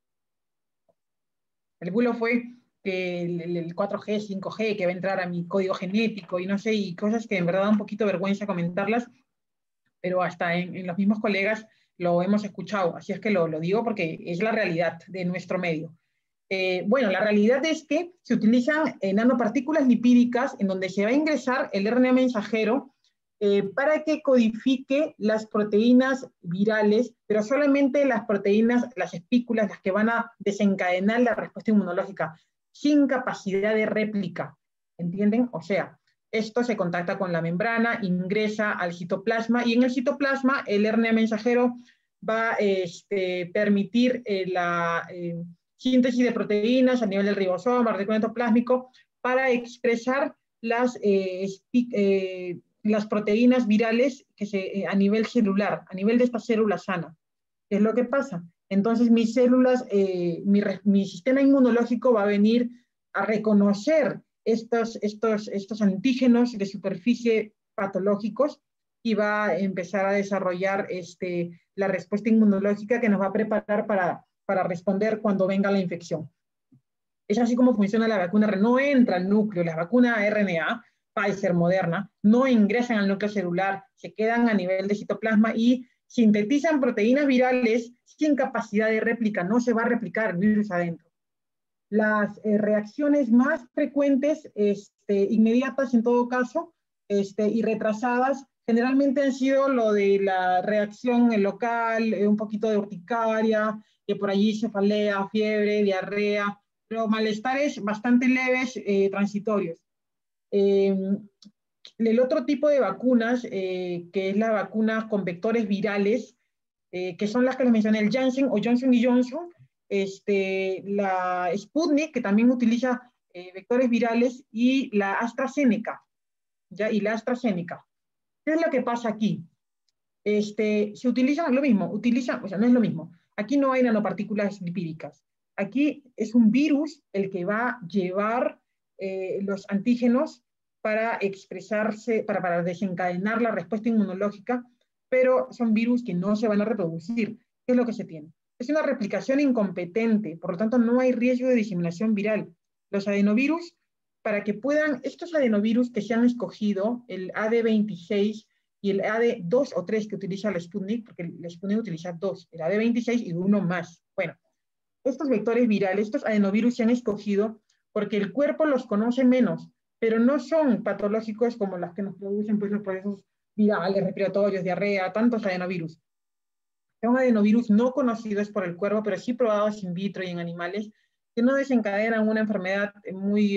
fue que el 4G, 5G, que va a entrar a mi código genético y no sé, y cosas que en verdad da un poquito de vergüenza comentarlas, pero hasta en los mismos colegas lo hemos escuchado, así es que lo digo porque es la realidad de nuestro medio. Bueno, la realidad es que se utilizan nanopartículas lipídicas en donde se va a ingresar el RNA mensajero para que codifique las proteínas virales, pero solamente las proteínas, las espículas, las que van a desencadenar la respuesta inmunológica, sin capacidad de réplica, ¿entienden? O sea, esto se contacta con la membrana, ingresa al citoplasma, y en el citoplasma el RNA mensajero va a permitir la síntesis de proteínas a nivel del ribosoma, retículo endoplásmico, para expresar las proteínas virales a nivel celular, a nivel de esta célula sana. ¿Qué es lo que pasa? Entonces mis células, mi sistema inmunológico va a venir a reconocer estos antígenos de superficie patológicos y va a empezar a desarrollar la respuesta inmunológica que nos va a preparar para responder cuando venga la infección. Es así como funciona la vacuna. No entra al núcleo, la vacuna RNA, Pfizer, Moderna, no ingresan al núcleo celular, se quedan a nivel de citoplasma y sintetizan proteínas virales sin capacidad de réplica, no se va a replicar el virus adentro. Las reacciones más frecuentes, inmediatas en todo caso, y retrasadas, generalmente han sido lo de la reacción local, un poquito de urticaria, que por allí cefalea, fiebre, diarrea, pero malestares bastante leves, transitorios. El otro tipo de vacunas, que es la vacuna con vectores virales, que son las que les mencioné, el Janssen o Johnson & Johnson, la Sputnik, que también utiliza vectores virales, y la AstraZeneca, ¿ya? Y la AstraZeneca. ¿Qué es lo que pasa aquí? Se utiliza lo mismo, o sea, no es lo mismo. Aquí no hay nanopartículas lipídicas. Aquí es un virus el que va a llevar los antígenos para expresarse, para desencadenar la respuesta inmunológica, pero son virus que no se van a reproducir. ¿Qué es lo que se tiene? Es una replicación incompetente, por lo tanto no hay riesgo de diseminación viral. Los adenovirus, para que puedan, estos adenovirus que se han escogido, el AD26 y el AD2 o 3 que utiliza la Sputnik, porque la Sputnik utiliza 2, el AD26 y uno más. Bueno, estos vectores virales, estos adenovirus se han escogido porque el cuerpo los conoce menos, pero no son patológicos como las que nos producen pues, los procesos virales, respiratorios, diarrea, tantos adenovirus. Son adenovirus no conocidos por el cuerpo, pero sí probados in vitro y en animales, que no desencadenan una enfermedad muy,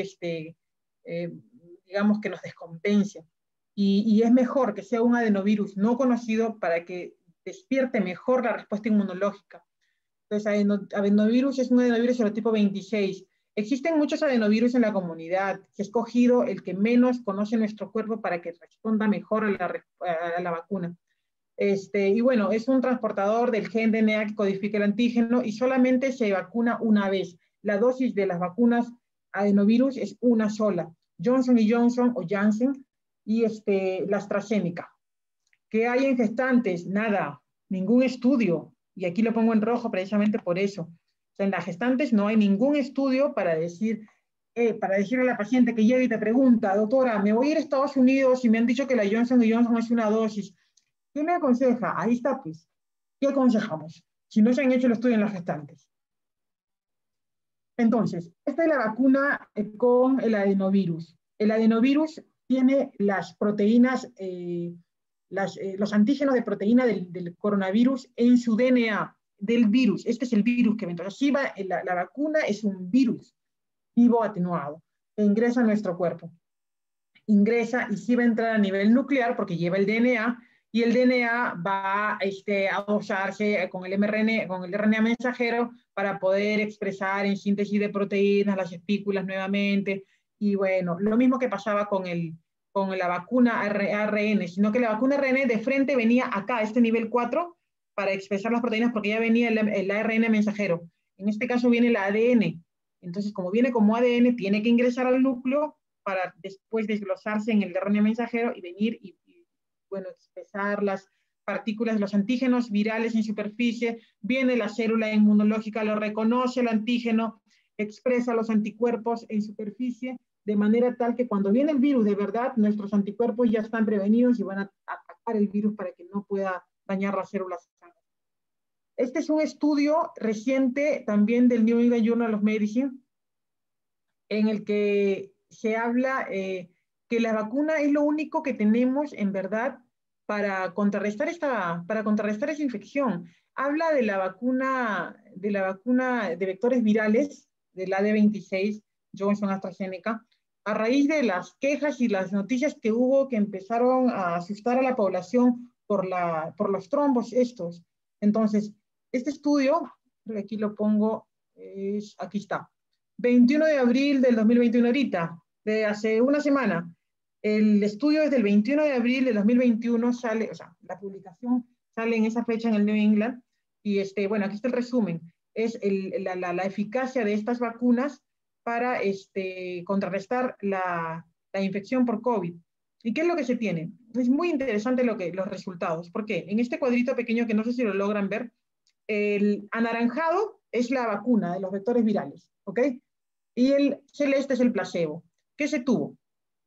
digamos, que nos descompense. Y es mejor que sea un adenovirus no conocido para que despierte mejor la respuesta inmunológica. Entonces, adenovirus es un adenovirus serotipo 26. Existen muchos adenovirus en la comunidad. Se ha escogido el que menos conoce nuestro cuerpo para que responda mejor a la vacuna. Y bueno, es un transportador del gen DNA que codifica el antígeno y solamente se vacuna una vez. La dosis de las vacunas adenovirus es una sola. Johnson & Johnson o Janssen y la AstraZeneca. ¿Qué hay en gestantes? Nada, ningún estudio. Y aquí lo pongo en rojo precisamente por eso. O sea, en las gestantes no hay ningún estudio para decirle a la paciente que llega y te pregunta, doctora, me voy a ir a Estados Unidos y me han dicho que la Johnson & Johnson es una dosis. ¿Qué me aconseja? Ahí está, pues. ¿Qué aconsejamos? Si no se han hecho el estudio en las gestantes. Entonces, esta es la vacuna con el adenovirus. El adenovirus tiene las proteínas, los antígenos de proteína del coronavirus en su DNA, del virus. Este es el virus que entonces así va, la vacuna es un virus vivo atenuado que ingresa a nuestro cuerpo. Ingresa y sí va a entrar a nivel nuclear porque lleva el DNA y el DNA va a usarse con el mRNA, con el RNA mensajero para poder expresar en síntesis de proteínas las espículas nuevamente. Y bueno, lo mismo que pasaba con la vacuna ARN, sino que la vacuna ARN de frente venía acá, a este nivel 4, para expresar las proteínas porque ya venía el ARN mensajero. En este caso viene el ADN. Entonces, como viene como ADN, tiene que ingresar al núcleo para después desglosarse en el RNA mensajero y venir y bueno, expresar las partículas, los antígenos virales en superficie. Viene la célula inmunológica, lo reconoce el antígeno, expresa los anticuerpos en superficie, de manera tal que cuando viene el virus de verdad, nuestros anticuerpos ya están prevenidos y van a atacar el virus para que no pueda dañar las células. Este es un estudio reciente también del New England Journal of Medicine, en el que se habla que la vacuna es lo único que tenemos en verdad para contrarrestar esa infección. Habla de la vacuna de vectores virales, del AD26, Johnson AstraZeneca, a raíz de las quejas y las noticias que hubo que empezaron a asustar a la población por los trombos estos. Entonces, este estudio, aquí lo pongo, aquí está, 21 de abril del 2021 ahorita, de hace una semana. El estudio es del 21 de abril de 2021, sale, o sea, la publicación sale en esa fecha en el New England, y bueno, aquí está el resumen, es la eficacia de estas vacunas para contrarrestar la infección por COVID. ¿Y qué es lo que se tiene? Es muy interesante los resultados, porque en este cuadrito pequeño, que no sé si lo logran ver, el anaranjado es la vacuna de los vectores virales, ¿ok? Y el celeste es el placebo. ¿Qué se tuvo?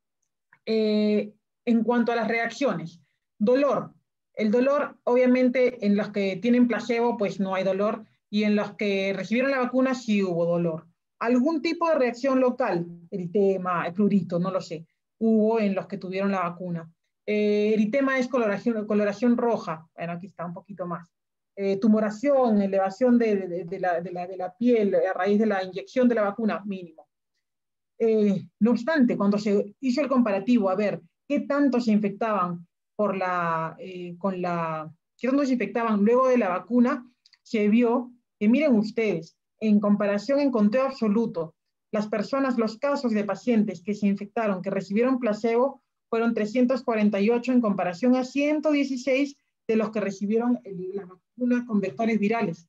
En cuanto a las reacciones, dolor. El dolor, obviamente, en los que tienen placebo, pues no hay dolor, y en los que recibieron la vacuna sí hubo dolor. Algún tipo de reacción local, eritema, el prurito, no lo sé, hubo en los que tuvieron la vacuna. Eritema es coloración roja, bueno, aquí está un poquito más. Tumoración, elevación de la piel a raíz de la inyección de la vacuna, mínimo. No obstante, cuando se hizo el comparativo a ver qué tanto se infectaban qué tanto se infectaban luego de la vacuna, se vio que, miren ustedes, en comparación en conteo absoluto, las personas, los casos de pacientes que se infectaron, que recibieron placebo, fueron 348 en comparación a 116 de los que recibieron la vacuna con vectores virales.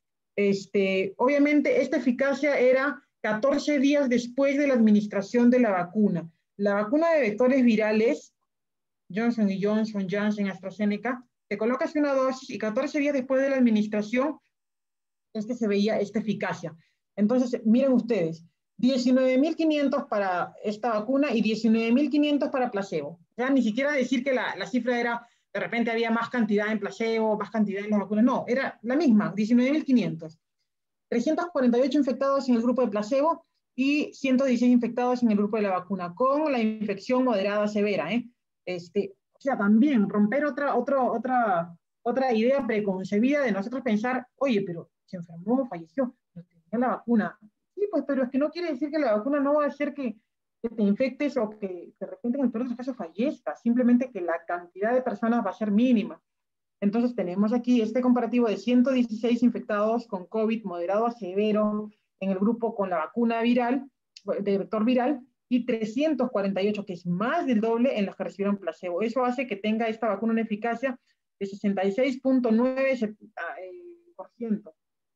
Obviamente, esta eficacia era 14 días después de la administración de la vacuna. La vacuna de vectores virales, Johnson & Johnson, Janssen, AstraZeneca, te colocas una dosis y 14 días después de la administración se veía esta eficacia. Entonces, miren ustedes, 19.500 para esta vacuna y 19.500 para placebo. Ya ni siquiera decir que la cifra era, de repente había más cantidad en placebo, más cantidad en las vacunas. No, era la misma, 19.500. 348 infectados en el grupo de placebo y 116 infectados en el grupo de la vacuna, con la infección moderada severa. O sea, también romper otra idea preconcebida de nosotros pensar, oye, pero se enfermó, falleció, pero tenía la vacuna. Sí, pues, pero es que no quiere decir que la vacuna no va a hacer que te infectes o que de repente en el peor de los casos fallezcas, simplemente que la cantidad de personas va a ser mínima. Entonces tenemos aquí este comparativo de 116 infectados con COVID moderado a severo en el grupo con la vacuna viral, de vector viral, y 348, que es más del doble, en los que recibieron placebo. Eso hace que tenga esta vacuna una eficacia de 66.9%.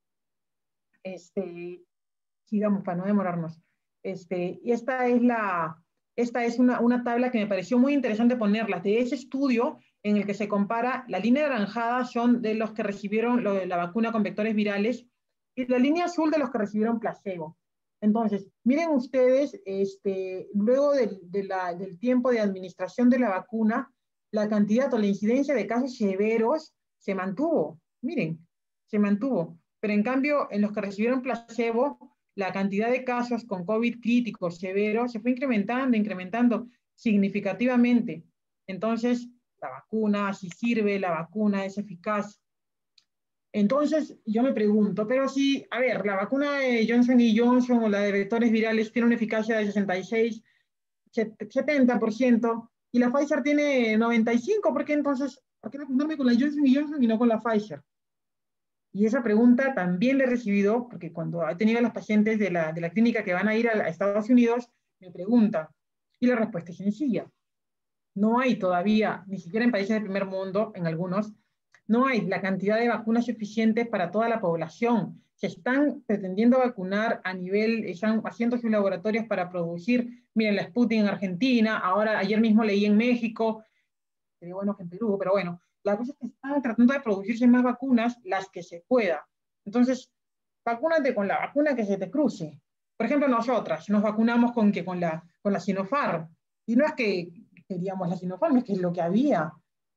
Sigamos para no demorarnos. Y esta es una tabla que me pareció muy interesante ponerla, de ese estudio en el que se compara, la línea naranjada son de los que recibieron la vacuna con vectores virales, y la línea azul de los que recibieron placebo. Entonces, miren ustedes, luego del tiempo de administración de la vacuna, la cantidad o la incidencia de casos severos se mantuvo, miren, se mantuvo. Pero en cambio, en los que recibieron placebo, la cantidad de casos con COVID críticos, severos, se fue incrementando significativamente. Entonces, la vacuna, si sirve, la vacuna es eficaz. Entonces, yo me pregunto, pero si, a ver, la vacuna de Johnson & Johnson o la de vectores virales tiene una eficacia de 66, 70%, y la Pfizer tiene 95%, ¿por qué entonces, por qué no apuntarme con la Johnson & Johnson y no con la Pfizer? Y esa pregunta también la he recibido, porque cuando he tenido a los pacientes de la clínica que van a ir a Estados Unidos, me preguntan, y la respuesta es sencilla. No hay todavía, ni siquiera en países del primer mundo, en algunos, no hay la cantidad de vacunas suficientes para toda la población. Se están pretendiendo vacunar a nivel, están haciendo sus laboratorios para producir, miren, la Sputnik en Argentina, ahora ayer mismo leí en México, sería bueno que en Perú, pero bueno, la cosa es que están tratando de producirse más vacunas, las que se pueda. Entonces, vacúnate con la vacuna que se te cruce. Por ejemplo, nosotras nos vacunamos con la Sinopharm, y no es que queríamos la Sinopharm, es que es lo que había.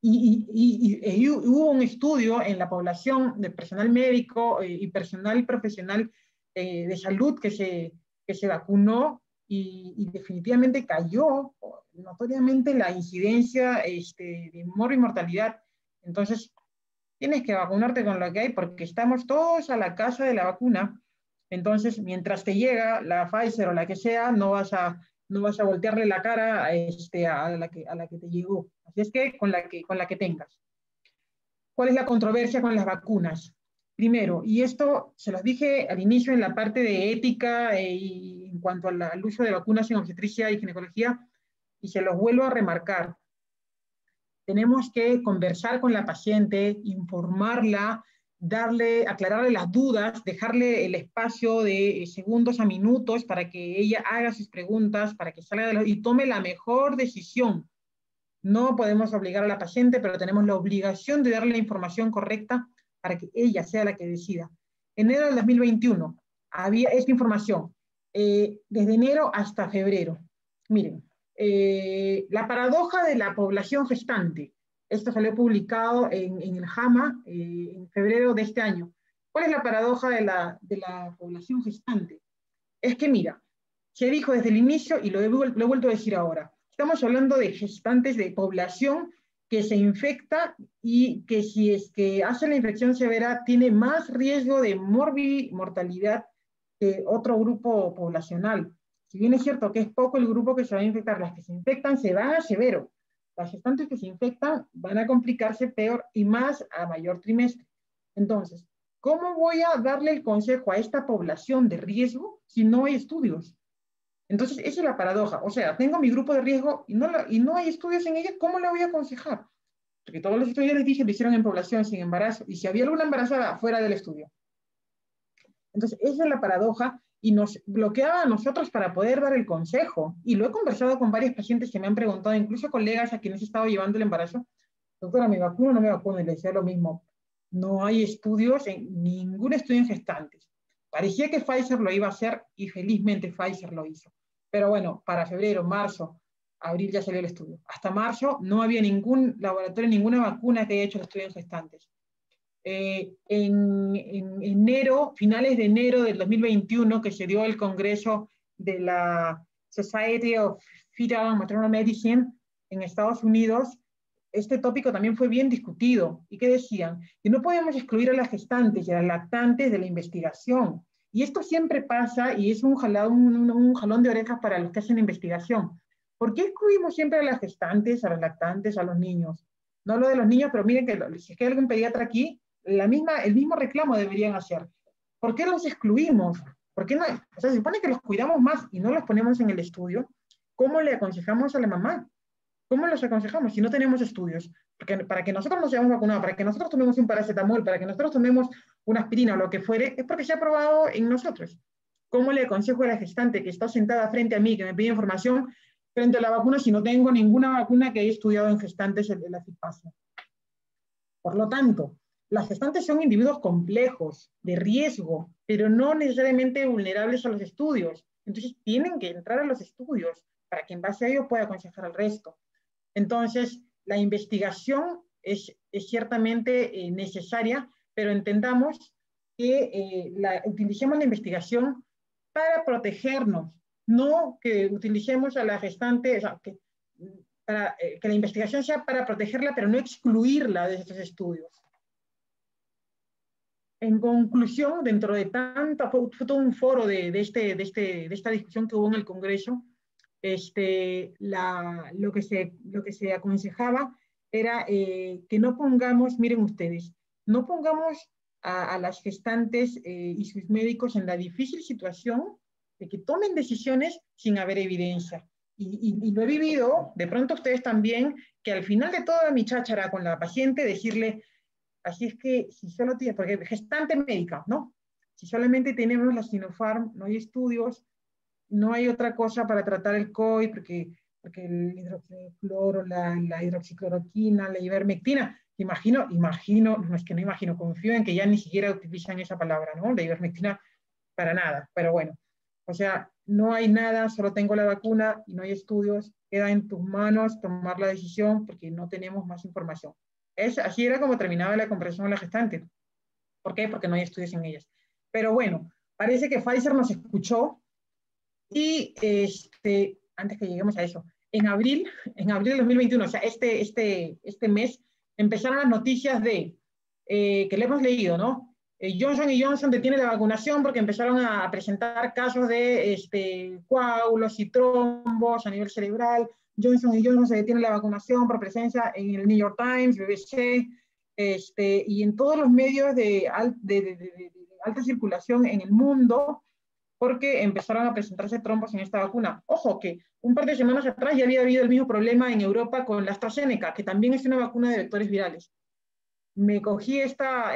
Y hubo un estudio en la población de personal médico y personal profesional de salud que se vacunó y definitivamente cayó notoriamente la incidencia de morbo y mortalidad. Entonces, tienes que vacunarte con lo que hay porque estamos todos a la casa de la vacuna. Entonces, mientras te llega la Pfizer o la que sea, no vas a voltearle la cara a la que te llegó. Así es que con la que tengas. ¿Cuál es la controversia con las vacunas? Primero, y esto se los dije al inicio en la parte de ética y en cuanto al uso de vacunas en obstetricia y ginecología, y se los vuelvo a remarcar. Tenemos que conversar con la paciente, informarla, aclararle las dudas, dejarle el espacio de segundos a minutos para que ella haga sus preguntas, para que salga y tome la mejor decisión. No podemos obligar a la paciente, pero tenemos la obligación de darle la información correcta para que ella sea la que decida. Enero del 2021 había esta información, desde enero hasta febrero. Miren, la paradoja de la población gestante. Esto salió publicado en el JAMA en febrero de este año. ¿Cuál es la paradoja de la población gestante? Es que mira, se dijo desde el inicio y lo he vuelto a decir ahora. Estamos hablando de gestantes de población que se infecta y que si es que hace la infección severa tiene más riesgo de mortalidad que otro grupo poblacional. Si bien es cierto que es poco el grupo que se va a infectar, las que se infectan se van a severo. Las gestantes que se infectan van a complicarse peor y más a mayor trimestre. Entonces, ¿cómo voy a darle el consejo a esta población de riesgo si no hay estudios? Entonces, esa es la paradoja. O sea, tengo mi grupo de riesgo y no hay estudios en ella, ¿cómo le voy a aconsejar? Porque todos los estudios, les dije, lo hicieron en población sin embarazo, y si había alguna embarazada, fuera del estudio. Entonces, esa es la paradoja, y nos bloqueaba a nosotros para poder dar el consejo. Y lo he conversado con varios pacientes que me han preguntado, incluso colegas a quienes he estado llevando el embarazo, doctora, ¿me vacuno o no me vacuno? Y le decía lo mismo. No hay estudios, ningún estudio en gestantes. Parecía que Pfizer lo iba a hacer y felizmente Pfizer lo hizo. Pero bueno, para febrero, marzo, abril ya salió el estudio. Hasta marzo no había ningún laboratorio, ninguna vacuna que haya hecho el estudio en gestantes. En enero, finales de enero del 2021, que se dio el congreso de la Society of Fetal and Maternal Medicine en Estados Unidos, este tópico también fue bien discutido. ¿Y qué decían? Que no podemos excluir a las gestantes y a las lactantes de la investigación. Y esto siempre pasa y es un jalón de orejas para los que hacen investigación. ¿Por qué excluimos siempre a las gestantes, a las lactantes, a los niños? No hablo de los niños, pero miren que si es que hay algún pediatra aquí, el mismo reclamo deberían hacer. ¿Por qué los excluimos? ¿Por qué no? O sea, se supone que los cuidamos más y no los ponemos en el estudio. ¿Cómo le aconsejamos a la mamá? ¿Cómo los aconsejamos si no tenemos estudios? Porque para que nosotros nos hayamos vacunado, para que nosotros tomemos un paracetamol, para que nosotros tomemos una aspirina o lo que fuere, es porque se ha probado en nosotros. ¿Cómo le aconsejo a la gestante que está sentada frente a mí, que me pide información frente a la vacuna, si no tengo ninguna vacuna que haya estudiado en gestantes en la eficacia? Por lo tanto, las gestantes son individuos complejos, de riesgo, pero no necesariamente vulnerables a los estudios. Entonces, tienen que entrar a los estudios para que en base a ello pueda aconsejar al resto. Entonces, la investigación es ciertamente necesaria, pero entendamos que utilicemos la investigación para protegernos, no que utilicemos a la gestante, o sea, que la investigación sea para protegerla, pero no excluirla de estos estudios. En conclusión, dentro de fue todo un foro de esta discusión que hubo en el Congreso, lo que se aconsejaba era que no pongamos, miren ustedes, no pongamos a las gestantes y sus médicos en la difícil situación de que tomen decisiones sin haber evidencia. Y lo he vivido, de pronto ustedes también, que al final de toda mi cháchara con la paciente, decirle, Así es que si solo tiene, porque gestante médica, ¿no? Si solamente tenemos la Sinopharm, no hay estudios, no hay otra cosa para tratar el COVID, porque el hidroxicloro, la hidroxicloroquina, la ivermectina, imagino, no es que no imagino, confío en que ya ni siquiera utilizan esa palabra, ¿no? La ivermectina para nada, pero bueno, o sea, no hay nada, solo tengo la vacuna y no hay estudios, queda en tus manos tomar la decisión porque no tenemos más información. Así era como terminaba la conversación con la gestante. ¿Por qué? Porque no hay estudios en ellas. Pero bueno, parece que Pfizer nos escuchó y antes que lleguemos a eso, en abril de 2021, o sea, este mes, empezaron las noticias que le hemos leído, ¿no? Johnson & Johnson detiene la vacunación porque empezaron a presentar casos de coágulos y trombos a nivel cerebral. Johnson & Johnson se detiene la vacunación por presencia en el New York Times, BBC, y en todos los medios de alta circulación en el mundo, porque empezaron a presentarse trombos en esta vacuna. Ojo, que un par de semanas atrás ya había habido el mismo problema en Europa con la AstraZeneca, que también es una vacuna de vectores virales. Me cogí esta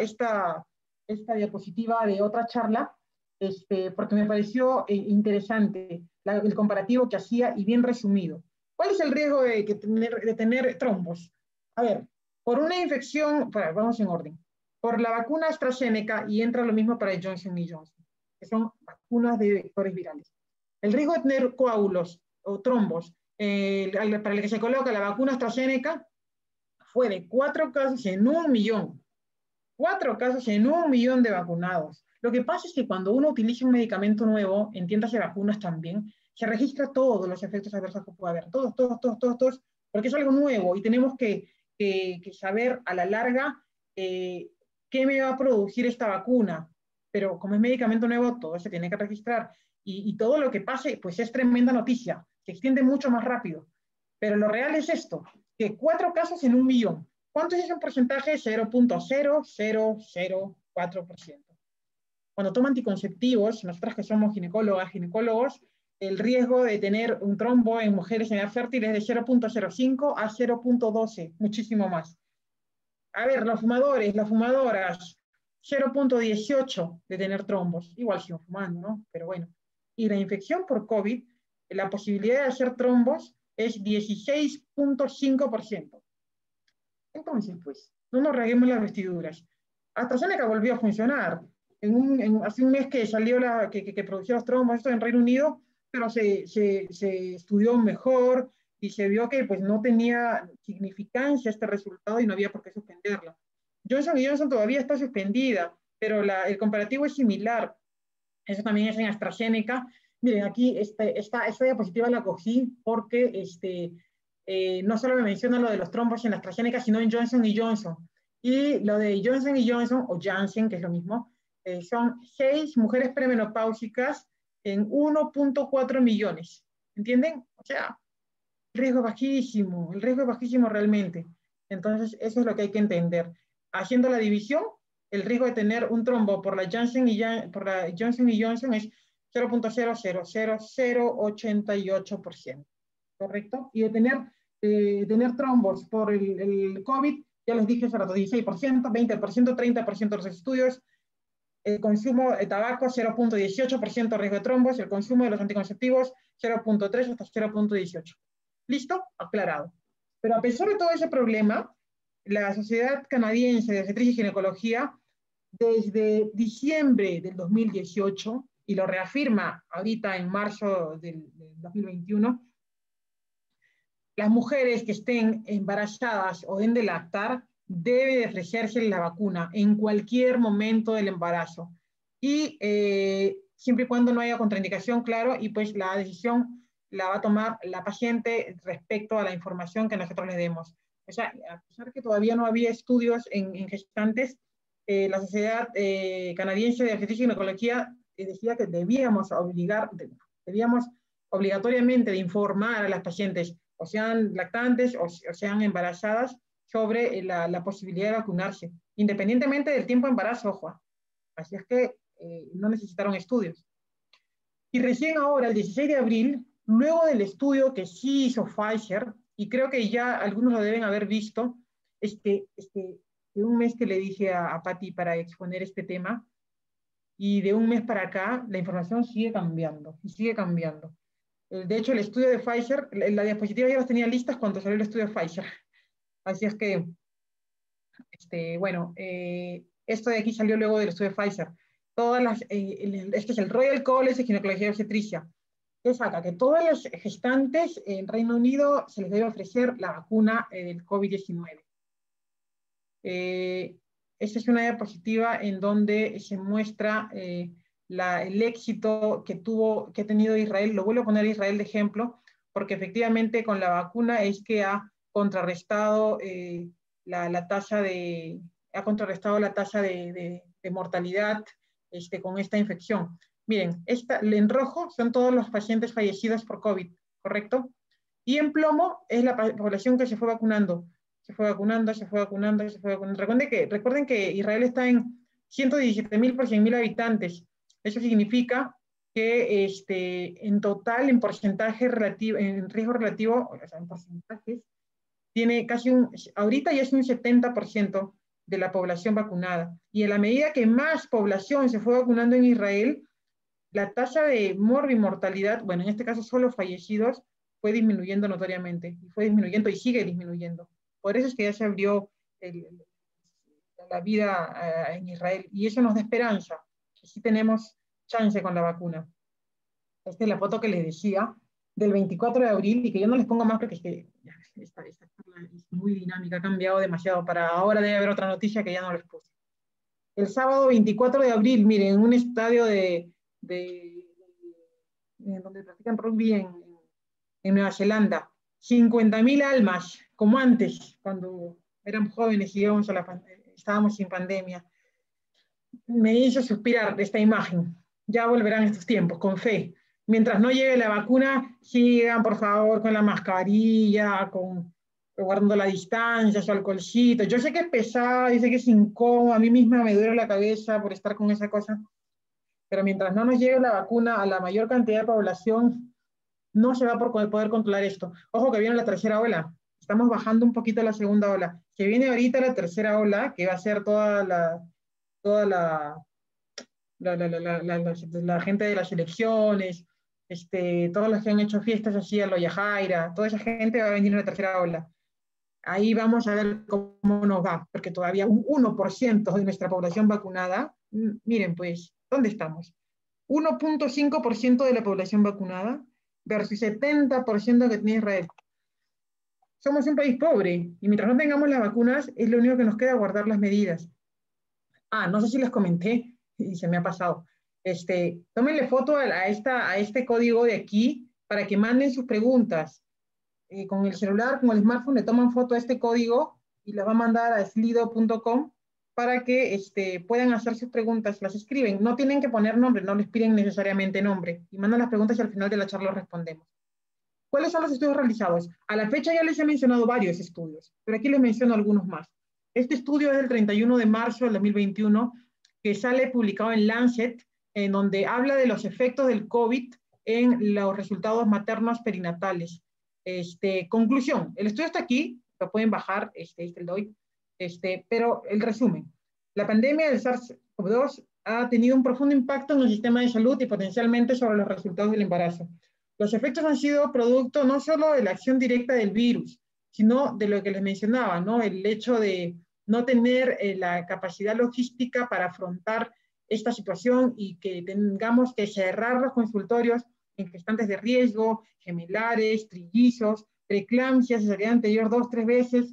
diapositiva de otra charla, porque me pareció interesante el comparativo que hacía y bien resumido. ¿Cuál es el riesgo de tener trombos? A ver, por una infección, vamos en orden, por la vacuna AstraZeneca, y entra lo mismo para el Johnson & Johnson, que son vacunas de vectores virales. El riesgo de tener coágulos o trombos para el que se coloca la vacuna AstraZeneca fue de 4 casos en 1 millón. 4 casos en 1 millón de vacunados. Lo que pasa es que cuando uno utiliza un medicamento nuevo, entiéndase vacunas también, se registra todos los efectos adversos que puede haber, todos, porque es algo nuevo y tenemos que saber a la larga qué me va a producir esta vacuna. Pero como es medicamento nuevo, todo se tiene que registrar. Y todo lo que pase, pues es tremenda noticia, se extiende mucho más rápido. Pero lo real es esto, que 4 casos en 1 millón. ¿Cuánto es un porcentaje? 0.0004%. Cuando toma anticonceptivos, nosotras que somos ginecólogos, el riesgo de tener un trombo en mujeres en edad fértil es de 0.05 a 0.12, muchísimo más. A ver, los fumadores, las fumadoras, 0.18 de tener trombos, igual siguen fumando, ¿no? Pero bueno. Y la infección por COVID, la posibilidad de hacer trombos es 16.5%. Entonces, pues, no nos rasguemos las vestiduras. AstraZeneca volvió a funcionar. Hace un mes que salió que produjo los trombos, esto en Reino Unido, pero se estudió mejor y se vio que pues, no tenía significancia este resultado y no había por qué suspenderla. Johnson & Johnson todavía está suspendida, pero el comparativo es similar. Eso también es en AstraZeneca. Miren, aquí esta diapositiva la cogí porque no solo me menciona lo de los trombos en AstraZeneca, sino en Johnson & Johnson. Y lo de Johnson & Johnson, o Janssen, que es lo mismo, son 6 mujeres premenopáusicas en 1.4 millones. ¿Entienden? O sea, el riesgo es bajísimo realmente. Entonces, eso es lo que hay que entender. Haciendo la división, el riesgo de tener un trombo por la Johnson & Johnson es 0.00088%. ¿Correcto? Y de tener trombos por el COVID, ya les dije hace rato, 16%, 20%, 30% de los estudios. El consumo de tabaco, 0.18% riesgo de trombos. El consumo de los anticonceptivos, 0.3 hasta 0.18. ¿Listo? Aclarado. Pero a pesar de todo ese problema, la Sociedad Canadiense de Obstetricia y Ginecología, desde diciembre del 2018, y lo reafirma ahorita en marzo del 2021, las mujeres que estén embarazadas o den de lactar, debe de ofrecerse la vacuna en cualquier momento del embarazo. Y siempre y cuando no haya contraindicación, claro, y pues la decisión la va a tomar la paciente respecto a la información que nosotros le demos. O sea, a pesar que todavía no había estudios en gestantes, la Sociedad Canadiense de Obstetricia y Ginecología decía que debíamos obligatoriamente de informar a las pacientes, o sean lactantes o sean embarazadas, sobre la posibilidad de vacunarse, independientemente del tiempo de embarazo, ojo. Así es que no necesitaron estudios. Y recién ahora, el 16 de abril, luego del estudio que sí hizo Pfizer, y creo que ya algunos lo deben haber visto, de un mes que le dije a Patti para exponer este tema, y de un mes para acá la información sigue cambiando, y sigue cambiando. De hecho, el estudio de Pfizer, la diapositiva ya las tenía listas cuando salió el estudio de Pfizer. Así es que, bueno, esto de aquí salió luego del estudio de Pfizer. Este es el Royal College de Ginecología y Obstetricia, que saca que todas las gestantes en Reino Unido se les debe ofrecer la vacuna del COVID-19. Esta es una diapositiva en donde se muestra el éxito que ha tenido Israel. Lo vuelvo a poner Israel de ejemplo, porque efectivamente con la vacuna es que ha contrarrestado la tasa de mortalidad con esta infección. Miren, en rojo son todos los pacientes fallecidos por COVID, ¿correcto? Y en plomo es la población que se fue vacunando. Se fue vacunando. Recuerden que Israel está en 117.000 por 100.000 habitantes. Eso significa que en total, en porcentaje relativo, en riesgo relativo, o sea, en porcentajes, tiene ahorita ya es un 70% de la población vacunada. Y en la medida que más población se fue vacunando en Israel, la tasa de mortalidad, bueno, en este caso solo fallecidos, fue disminuyendo notoriamente. Y fue disminuyendo y sigue disminuyendo. Por eso es que ya se abrió la vida en Israel. Y eso nos da esperanza, que sí tenemos chance con la vacuna. Esta es la foto que les decía, del 24 de abril, y que yo no les pongo más porque es que esta charla es muy dinámica, ha cambiado demasiado. Para ahora debe haber otra noticia que ya no les puse. El sábado 24 de abril, miren, en un estadio donde practican rugby en Nueva Zelanda, 50.000 almas, como antes, cuando éramos jóvenes y estábamos sin pandemia. Me hizo suspirar esta imagen. Ya volverán estos tiempos, con fe. Mientras no llegue la vacuna, sigan, por favor, con la mascarilla, guardando la distancia, su alcoholcito. Yo sé que es pesado, yo sé que es incómodo, a mí misma me duele la cabeza por estar con esa cosa, pero mientras no nos llegue la vacuna a la mayor cantidad de población, no se va a poder controlar esto. Ojo que viene la tercera ola. Estamos bajando un poquito la segunda ola. Que viene ahorita la tercera ola, que va a ser toda la gente de las elecciones, todos los que han hecho fiestas así a lo Yajaira, toda esa gente va a venir en la tercera ola. Ahí vamos a ver cómo nos va, porque todavía un 1% de nuestra población vacunada, miren pues, ¿dónde estamos? 1.5% de la población vacunada versus 70% que tiene Israel. Somos un país pobre, y mientras no tengamos las vacunas, es lo único que nos queda, guardar las medidas. No sé si les comenté, y se me ha pasado. Tómenle foto a este código de aquí para que manden sus preguntas. Con el celular, con el smartphone, le toman foto a este código y la va a mandar a slido.com para que puedan hacer sus preguntas. Las escriben, no tienen que poner nombre, no les piden necesariamente nombre, y mandan las preguntas y al final de la charla los respondemos. ¿Cuáles son los estudios realizados? A la fecha ya les he mencionado varios estudios, pero aquí les menciono algunos más. Este estudio es del 31 de marzo del 2021, que sale publicado en Lancet, en donde habla de los efectos del COVID en los resultados maternos perinatales. Conclusión, el estudio está aquí, lo pueden bajar, el doy, pero el resumen. La pandemia del SARS-CoV-2 ha tenido un profundo impacto en el sistema de salud y potencialmente sobre los resultados del embarazo. Los efectos han sido producto no solo de la acción directa del virus, sino de lo que les mencionaba, ¿no? El hecho de no tener la capacidad logística para afrontar esta situación y que tengamos que cerrar los consultorios en gestantes de riesgo, gemelares, trillizos, preeclampsia, cesárea anterior 2-3 veces.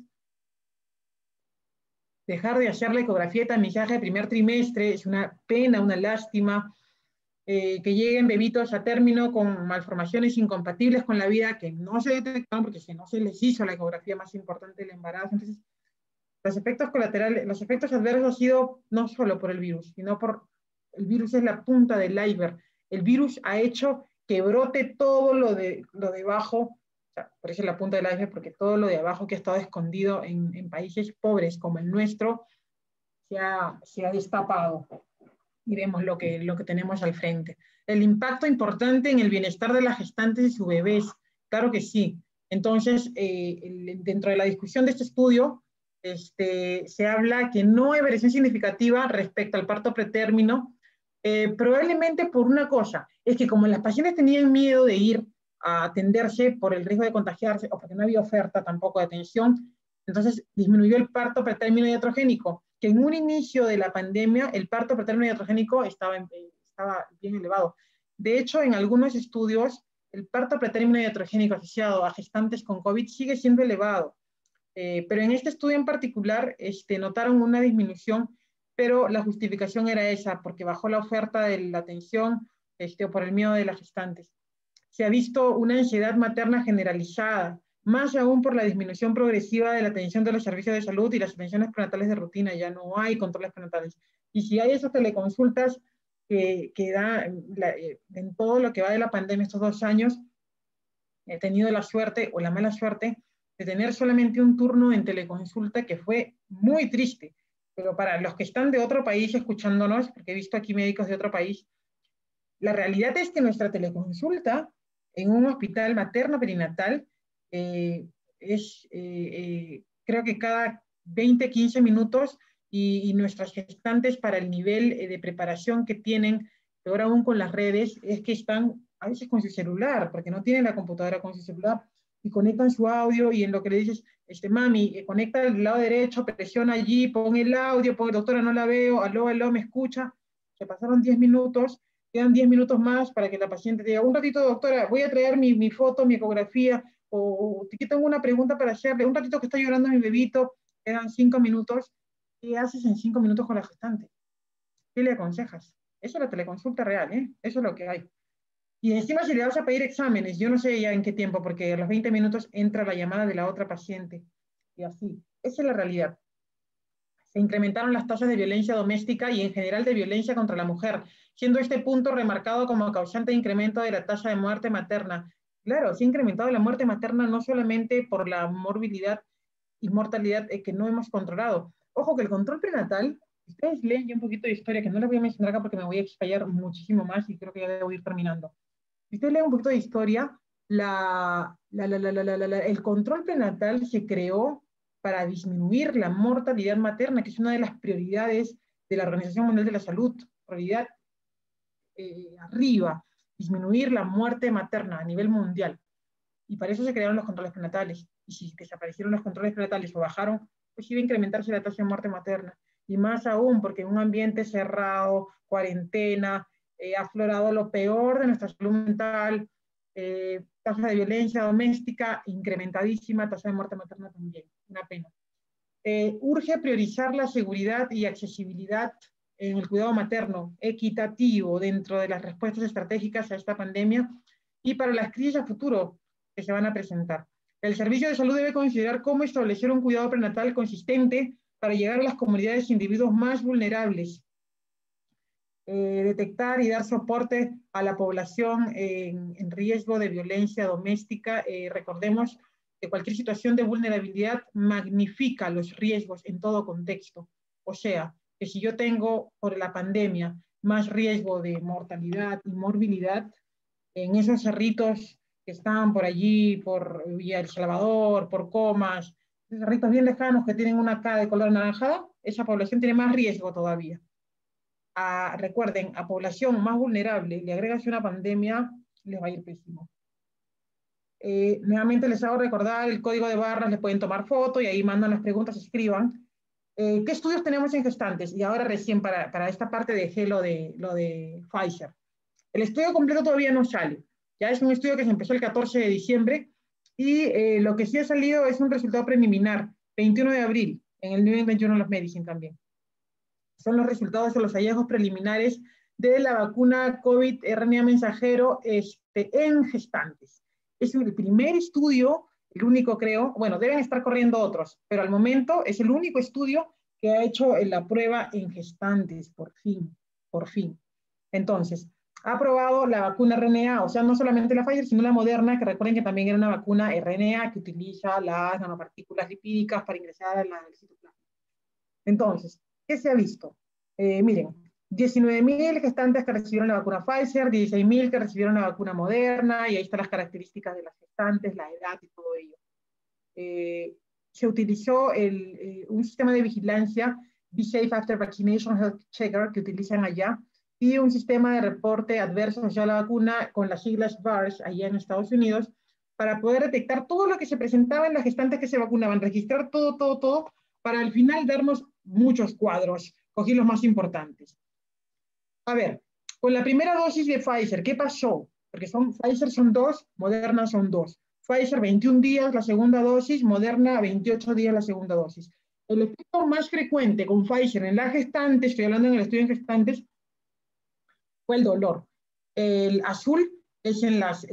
Dejar de hacer la ecografía de tamizaje de primer trimestre es una pena, una lástima. Que lleguen bebitos a término con malformaciones incompatibles con la vida que no se detectaron porque no se les hizo la ecografía más importante del embarazo. Entonces, los efectos colaterales, los efectos adversos han sido no solo por el virus, sino el virus es la punta del iceberg. El virus ha hecho que brote todo lo de abajo, o sea, por eso es la punta del iceberg, porque todo lo de abajo que ha estado escondido en países pobres como el nuestro se ha destapado. Y vemos lo que tenemos al frente. El impacto importante en el bienestar de las gestantes y sus bebés, claro que sí. Entonces, dentro de la discusión de este estudio, se habla que no hay variación significativa respecto al parto pretérmino, probablemente por una cosa, es que como las pacientes tenían miedo de ir a atenderse por el riesgo de contagiarse o porque no había oferta tampoco de atención, entonces disminuyó el parto pretérmino iatrogénico, que en un inicio de la pandemia el parto pretérmino iatrogénico estaba bien elevado. De hecho, en algunos estudios, el parto pretérmino iatrogénico asociado a gestantes con COVID sigue siendo elevado. Pero en este estudio en particular notaron una disminución, pero la justificación era esa, porque bajó la oferta de la atención o por el miedo de las gestantes. Se ha visto una ansiedad materna generalizada, más aún por la disminución progresiva de la atención de los servicios de salud y las atenciones prenatales de rutina. Ya no hay controles prenatales. Y si hay esas teleconsultas que da en todo lo que va de la pandemia estos 2 años, he tenido la suerte o la mala suerte de tener solamente un turno en teleconsulta que fue muy triste. Pero para los que están de otro país escuchándonos, porque he visto aquí médicos de otro país, la realidad es que nuestra teleconsulta en un hospital materno perinatal creo que cada 20, 15 minutos y nuestras gestantes para el nivel de preparación que tienen, peor aún con las redes, es que están a veces con su celular, porque no tienen la computadora con su celular, y conectan su audio y en lo que le dices, mami, conecta el lado derecho, presiona allí, pon el audio, doctora, no la veo, aló, aló, me escucha. Se pasaron 10 minutos, quedan 10 minutos más para que la paciente diga, un ratito, doctora, voy a traer mi foto, mi ecografía, o te tengo una pregunta para hacerle, un ratito que está llorando mi bebito, quedan 5 minutos. ¿Qué haces en 5 minutos con la gestante? ¿Qué le aconsejas? Eso es la teleconsulta real, ¿eh? Eso es lo que hay. Y encima si le vas a pedir exámenes, yo no sé ya en qué tiempo, porque a los 20 minutos entra la llamada de la otra paciente. Y así, esa es la realidad. Se incrementaron las tasas de violencia doméstica y en general de violencia contra la mujer, siendo este punto remarcado como causante de incremento de la tasa de muerte materna. Claro, se ha incrementado la muerte materna no solamente por la morbilidad y mortalidad que no hemos controlado. Ojo que el control prenatal, ustedes leen ya un poquito de historia, que no les voy a mencionar acá porque me voy a explayar muchísimo más y creo que ya debo ir terminando. Si ustedes leen un poquito de historia, el control prenatal se creó para disminuir la mortalidad materna, que es una de las prioridades de la Organización Mundial de la Salud, prioridad arriba, disminuir la muerte materna a nivel mundial. Y para eso se crearon los controles prenatales. Y si desaparecieron los controles prenatales o bajaron, pues iba a incrementarse la tasa de muerte materna. Y más aún, porque en un ambiente cerrado, cuarentena, ha aflorado lo peor de nuestra salud mental, tasa de violencia doméstica incrementadísima, tasa de muerte materna también, una pena. Urge priorizar la seguridad y accesibilidad en el cuidado materno, equitativo dentro de las respuestas estratégicas a esta pandemia y para las crisis a futuro que se van a presentar. El Servicio de Salud debe considerar cómo establecer un cuidado prenatal consistente para llegar a las comunidades e individuos más vulnerables, detectar y dar soporte a la población en riesgo de violencia doméstica. Recordemos que cualquier situación de vulnerabilidad magnifica los riesgos en todo contexto. O sea, que si yo tengo por la pandemia más riesgo de mortalidad y morbilidad, en esos cerritos que están por allí, por Villa El Salvador, por Comas, esos cerritos bien lejanos que tienen una K de color anaranjada, esa población tiene más riesgo todavía. Recuerden, a población más vulnerable le agregas una pandemia, les va a ir pésimo. Nuevamente les hago recordar el código de barras, les pueden tomar foto y ahí mandan las preguntas, escriban. ¿Qué estudios tenemos en gestantes? Y ahora recién para esta parte dejé lo de Pfizer. El estudio completo todavía no sale. Ya es un estudio que se empezó el 14 de diciembre y lo que sí ha salido es un resultado preliminar, 21 de abril, en el New England Journal of Medicine también. Son los resultados de los hallazgos preliminares de la vacuna COVID RNA mensajero en gestantes. Es el primer estudio, el único creo, bueno, deben estar corriendo otros, pero al momento es el único estudio que ha hecho la prueba en gestantes, por fin, por fin. Entonces, ha aprobado la vacuna RNA, o sea, no solamente la Pfizer, sino la Moderna, que recuerden que también era una vacuna RNA que utiliza las nanopartículas lipídicas para ingresar al citoplasma. Entonces, ¿qué se ha visto? Miren, 19.000 gestantes que recibieron la vacuna Pfizer, 16.000 que recibieron la vacuna Moderna, y ahí están las características de las gestantes, la edad y todo ello. se utilizó un sistema de vigilancia, Be Safe After Vaccination Health Checker, que utilizan allá, y un sistema de reporte adverso hacia la vacuna con las siglas VAERS allá en Estados Unidos, para poder detectar todo lo que se presentaba en las gestantes que se vacunaban, registrar todo, para al final darnos muchos cuadros, cogí los más importantes. A ver, con la primera dosis de Pfizer, ¿qué pasó? Porque Pfizer son 2, Moderna son 2. Pfizer 21 días la segunda dosis, Moderna 28 días la segunda dosis. El efecto más frecuente con Pfizer en las gestantes, estoy hablando en el estudio en gestantes, fue el dolor. El azul es en las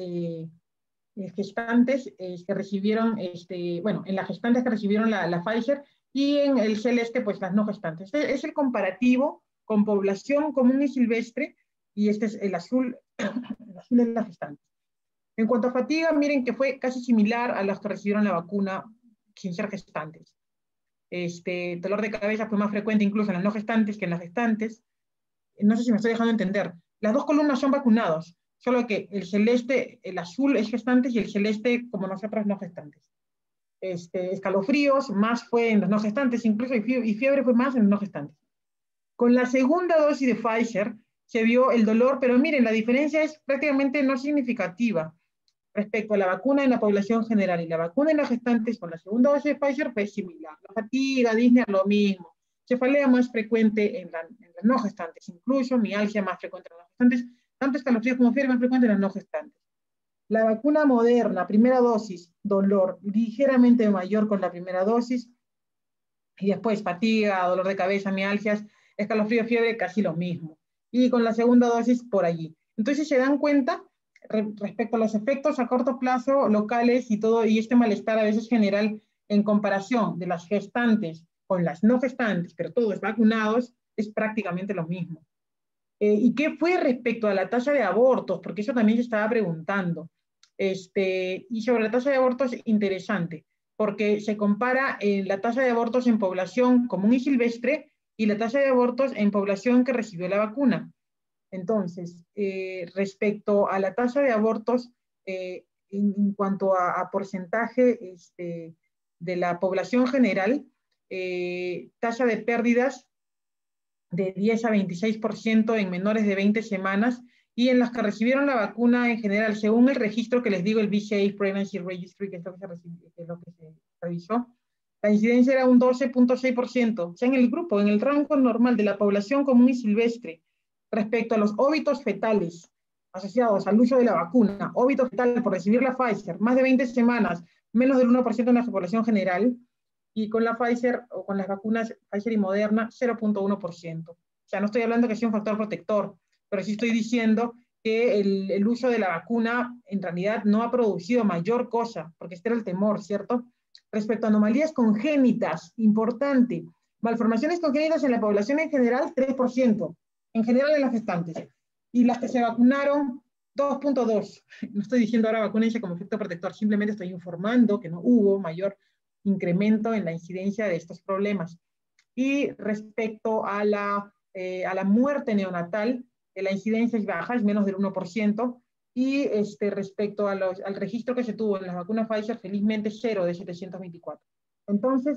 gestantes que recibieron, en las gestantes que recibieron la Pfizer, y en el celeste, pues las no gestantes. Este es el comparativo con población común y silvestre, y este es el azul, el azul es la gestante. En cuanto a fatiga, miren que fue casi similar a las que recibieron la vacuna sin ser gestantes. Dolor de cabeza fue más frecuente incluso en las no gestantes que en las gestantes. No sé si me estoy dejando entender. Las dos columnas son vacunados, solo que el celeste, el azul es gestantes y el celeste, como nosotros, no gestantes. Escalofríos, más fue en los no gestantes, incluso, y fiebre fue más en los no gestantes. Con la segunda dosis de Pfizer se vio el dolor, pero miren, la diferencia es prácticamente no significativa respecto a la vacuna en la población general, y la vacuna en las gestantes con la segunda dosis de Pfizer fue similar. La fatiga, disnea, lo mismo. Cefalea más frecuente en las no gestantes, incluso mialgia más frecuente en las gestantes, tanto escalofríos como fiebre más frecuente en las no gestantes. La vacuna Moderna, primera dosis, dolor ligeramente mayor con la primera dosis, y después fatiga, dolor de cabeza, mialgias, escalofrío, fiebre, casi lo mismo. Y con la segunda dosis por allí. Entonces se dan cuenta respecto a los efectos a corto plazo, locales y todo, y este malestar a veces general en comparación de las gestantes con las no gestantes, pero todos vacunados, es prácticamente lo mismo. ¿Y qué fue respecto a la tasa de abortos? Porque eso también se estaba preguntando. Y sobre la tasa de abortos, interesante, porque se compara la tasa de abortos en población común y silvestre y la tasa de abortos en población que recibió la vacuna. Entonces, respecto a la tasa de abortos, en cuanto a porcentaje de la población general, tasa de pérdidas de 10 a 26% en menores de 20 semanas, y en las que recibieron la vacuna en general, según el registro que les digo, el VCA Pregnancy Registry, que es lo que se revisó, la incidencia era un 12.6%, o sea, en el grupo, en el rango normal de la población común y silvestre. Respecto a los óbitos fetales asociados al uso de la vacuna, óbito fetal por recibir la Pfizer, más de 20 semanas, menos del 1% en la población general, y con la Pfizer o con las vacunas Pfizer y Moderna, 0.1%. O sea, no estoy hablando que sea un factor protector, pero sí estoy diciendo que el uso de la vacuna en realidad no ha producido mayor cosa, porque este era el temor, ¿cierto? Respecto a anomalías congénitas, importante, malformaciones congénitas en la población en general, 3%, en general en las gestantes, y las que se vacunaron, 2.2. No estoy diciendo ahora vacúnense como efecto protector, simplemente estoy informando que no hubo mayor incremento en la incidencia de estos problemas. Y respecto a la muerte neonatal, la incidencia es baja, es menos del 1%, y respecto al registro que se tuvo en las vacunas Pfizer, felizmente 0 de 724. Entonces,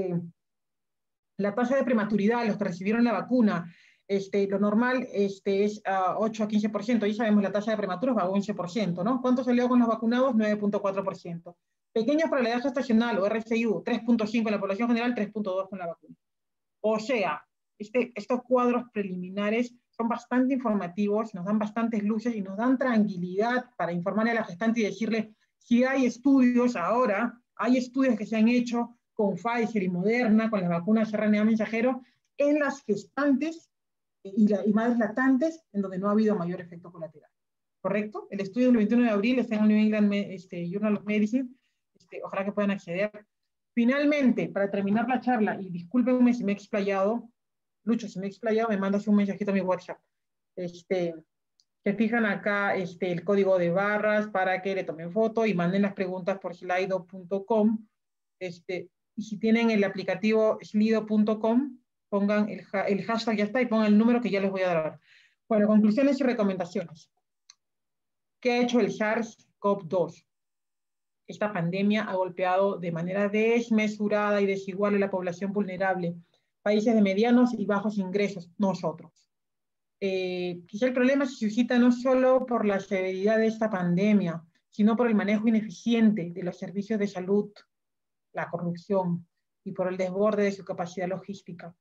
la tasa de prematuridad, los que recibieron la vacuna, lo normal es 8 a 15%, y sabemos la tasa de prematuros va a 11%, ¿no? ¿Cuánto salió con los vacunados? 9.4%. Pequeños para la edad gestacional o RCIU, 3.5 en la población general, 3.2 con la vacuna. O sea, estos cuadros preliminares son bastante informativos, nos dan bastantes luces y nos dan tranquilidad para informarle a la gestante y decirle si hay estudios ahora, hay estudios que se han hecho con Pfizer y Moderna, con las vacunas RNA mensajero, en las gestantes y madres lactantes, en donde no ha habido mayor efecto colateral. ¿Correcto? El estudio del 21 de abril está en el New England Journal of Medicine. Ojalá que puedan acceder. Finalmente, para terminar la charla, y discúlpenme si me he explayado, Lucho, si me he explayado, me mandas un mensajito a mi WhatsApp. Que fijan acá el código de barras para que le tomen foto y manden las preguntas por slido.com. Y si tienen el aplicativo slido.com, pongan el hashtag, ya está, y pongan el número que ya les voy a dar. Bueno, conclusiones y recomendaciones. ¿Qué ha hecho el SARS-CoV-2? esta pandemia ha golpeado de manera desmesurada y desigual a la población vulnerable, países de medianos y bajos ingresos, nosotros. Quizá el problema se suscita no solo por la severidad de esta pandemia, sino por el manejo ineficiente de los servicios de salud, la corrupción y por el desborde de su capacidad logística.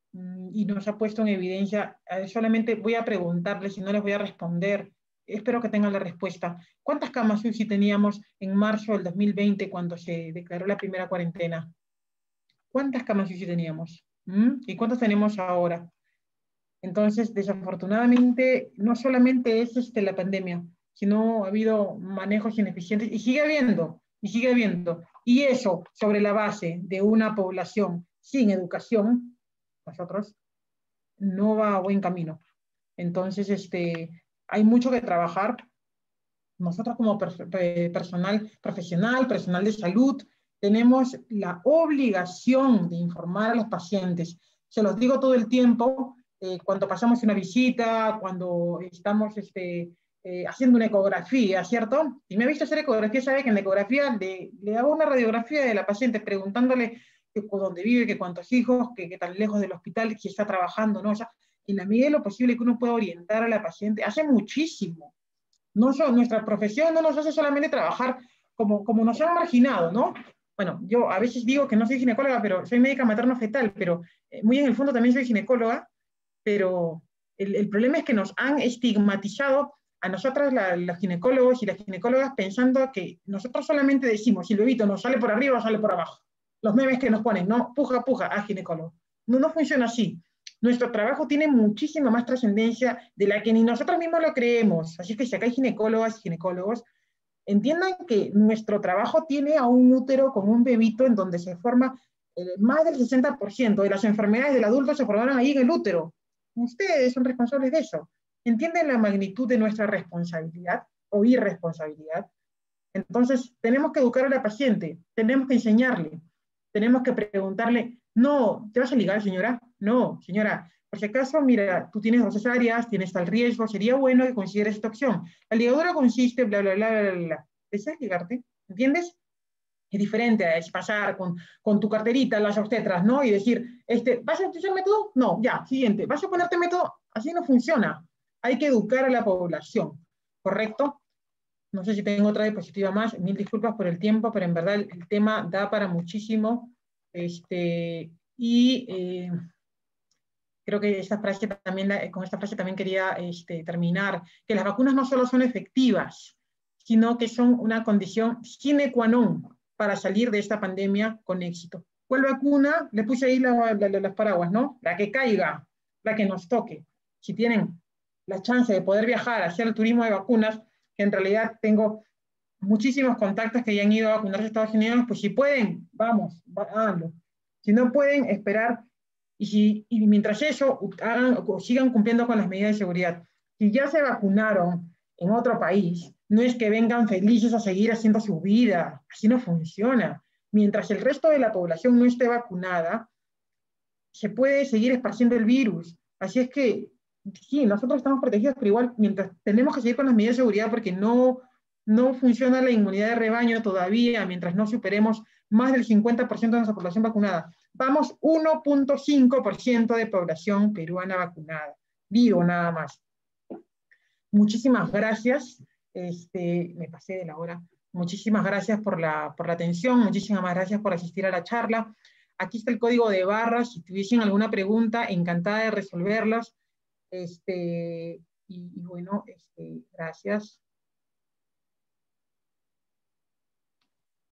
Y nos ha puesto en evidencia, solamente voy a preguntarles y no les voy a responder, espero que tengan la respuesta. ¿Cuántas camas UCI teníamos en marzo del 2020 cuando se declaró la primera cuarentena? ¿Cuántas camas UCI teníamos? ¿Y cuántas tenemos ahora? Entonces, desafortunadamente, no solamente es la pandemia, sino ha habido manejos ineficientes y sigue habiendo, y sigue habiendo. Y eso sobre la base de una población sin educación, nosotros, no va a buen camino. Entonces, hay mucho que trabajar. Nosotros como personal profesional, personal de salud, tenemos la obligación de informar a los pacientes. Se los digo todo el tiempo, cuando pasamos una visita, cuando estamos haciendo una ecografía, ¿cierto? Si me ha visto hacer ecografía, sabe que en la ecografía le hago una radiografía de la paciente preguntándole dónde vive, que cuántos hijos, que tan lejos del hospital, si está trabajando, ¿no? O sea, en la medida de lo posible que uno pueda orientar a la paciente, hace muchísimo. Nuestra profesión no nos hace solamente trabajar como nos han marginado, ¿no? Bueno, yo a veces digo que no soy ginecóloga, pero soy médica materno-fetal, pero muy en el fondo también soy ginecóloga, pero el problema es que nos han estigmatizado a nosotras, los ginecólogos y las ginecólogas, pensando que nosotros solamente decimos, si el bebito nos sale por arriba o sale por abajo. Los memes que nos ponen, ¿no? Puja, puja, ginecólogo. No funciona así. Nuestro trabajo tiene muchísima más trascendencia de la que ni nosotros mismos lo creemos. Así que si acá hay ginecólogas y ginecólogos, entiendan que nuestro trabajo tiene a un útero con un bebito en donde se forma más del 60% de las enfermedades del adulto se formaron ahí en el útero. Ustedes son responsables de eso. ¿Entienden la magnitud de nuestra responsabilidad o irresponsabilidad? Entonces, tenemos que educar a la paciente, tenemos que enseñarle, tenemos que preguntarle, no, ¿te vas a ligar, señora? No, señora, por si acaso, mira, tú tienes 2 cesáreas, tienes tal riesgo, sería bueno que consideres esta opción. La ligadura consiste, bla, bla, bla, bla, bla. ¿Deseas ligarte? ¿Entiendes? Es diferente a pasar con tu carterita a las obstetras, ¿no? Y decir, ¿vas a utilizar método? No, ya, siguiente. ¿Vas a ponerte método? Así no funciona. Hay que educar a la población, ¿correcto? No sé si tengo otra diapositiva más, mil disculpas por el tiempo, pero en verdad el tema da para muchísimo. Creo que con esta frase también quería terminar, que las vacunas no solo son efectivas, sino que son una condición sine qua non para salir de esta pandemia con éxito. ¿Cuál vacuna? Le puse ahí las paraguas, ¿no? La que caiga, la que nos toque. Si tienen la chance de poder viajar, hacer el turismo de vacunas, que en realidad tengo muchísimos contactos que ya han ido a vacunarse a Estados Unidos, pues si pueden, vamos, háganlo. Si no pueden, esperar, y mientras eso, hagan o sigan cumpliendo con las medidas de seguridad. Si ya se vacunaron en otro país, no es que vengan felices a seguir haciendo su vida, así no funciona. Mientras el resto de la población no esté vacunada, se puede seguir esparciendo el virus. Así es que, sí, nosotros estamos protegidos, pero igual mientras tenemos que seguir con las medidas de seguridad porque no funciona la inmunidad de rebaño todavía, mientras no superemos más del 50% de nuestra población vacunada. Vamos 1.5% de población peruana vacunada. Digo nada más. Muchísimas gracias. Me pasé de la hora. Muchísimas gracias por la atención. Muchísimas gracias por asistir a la charla. Aquí está el código de barras. Si tuviesen alguna pregunta, encantada de resolverlas. Y bueno, gracias.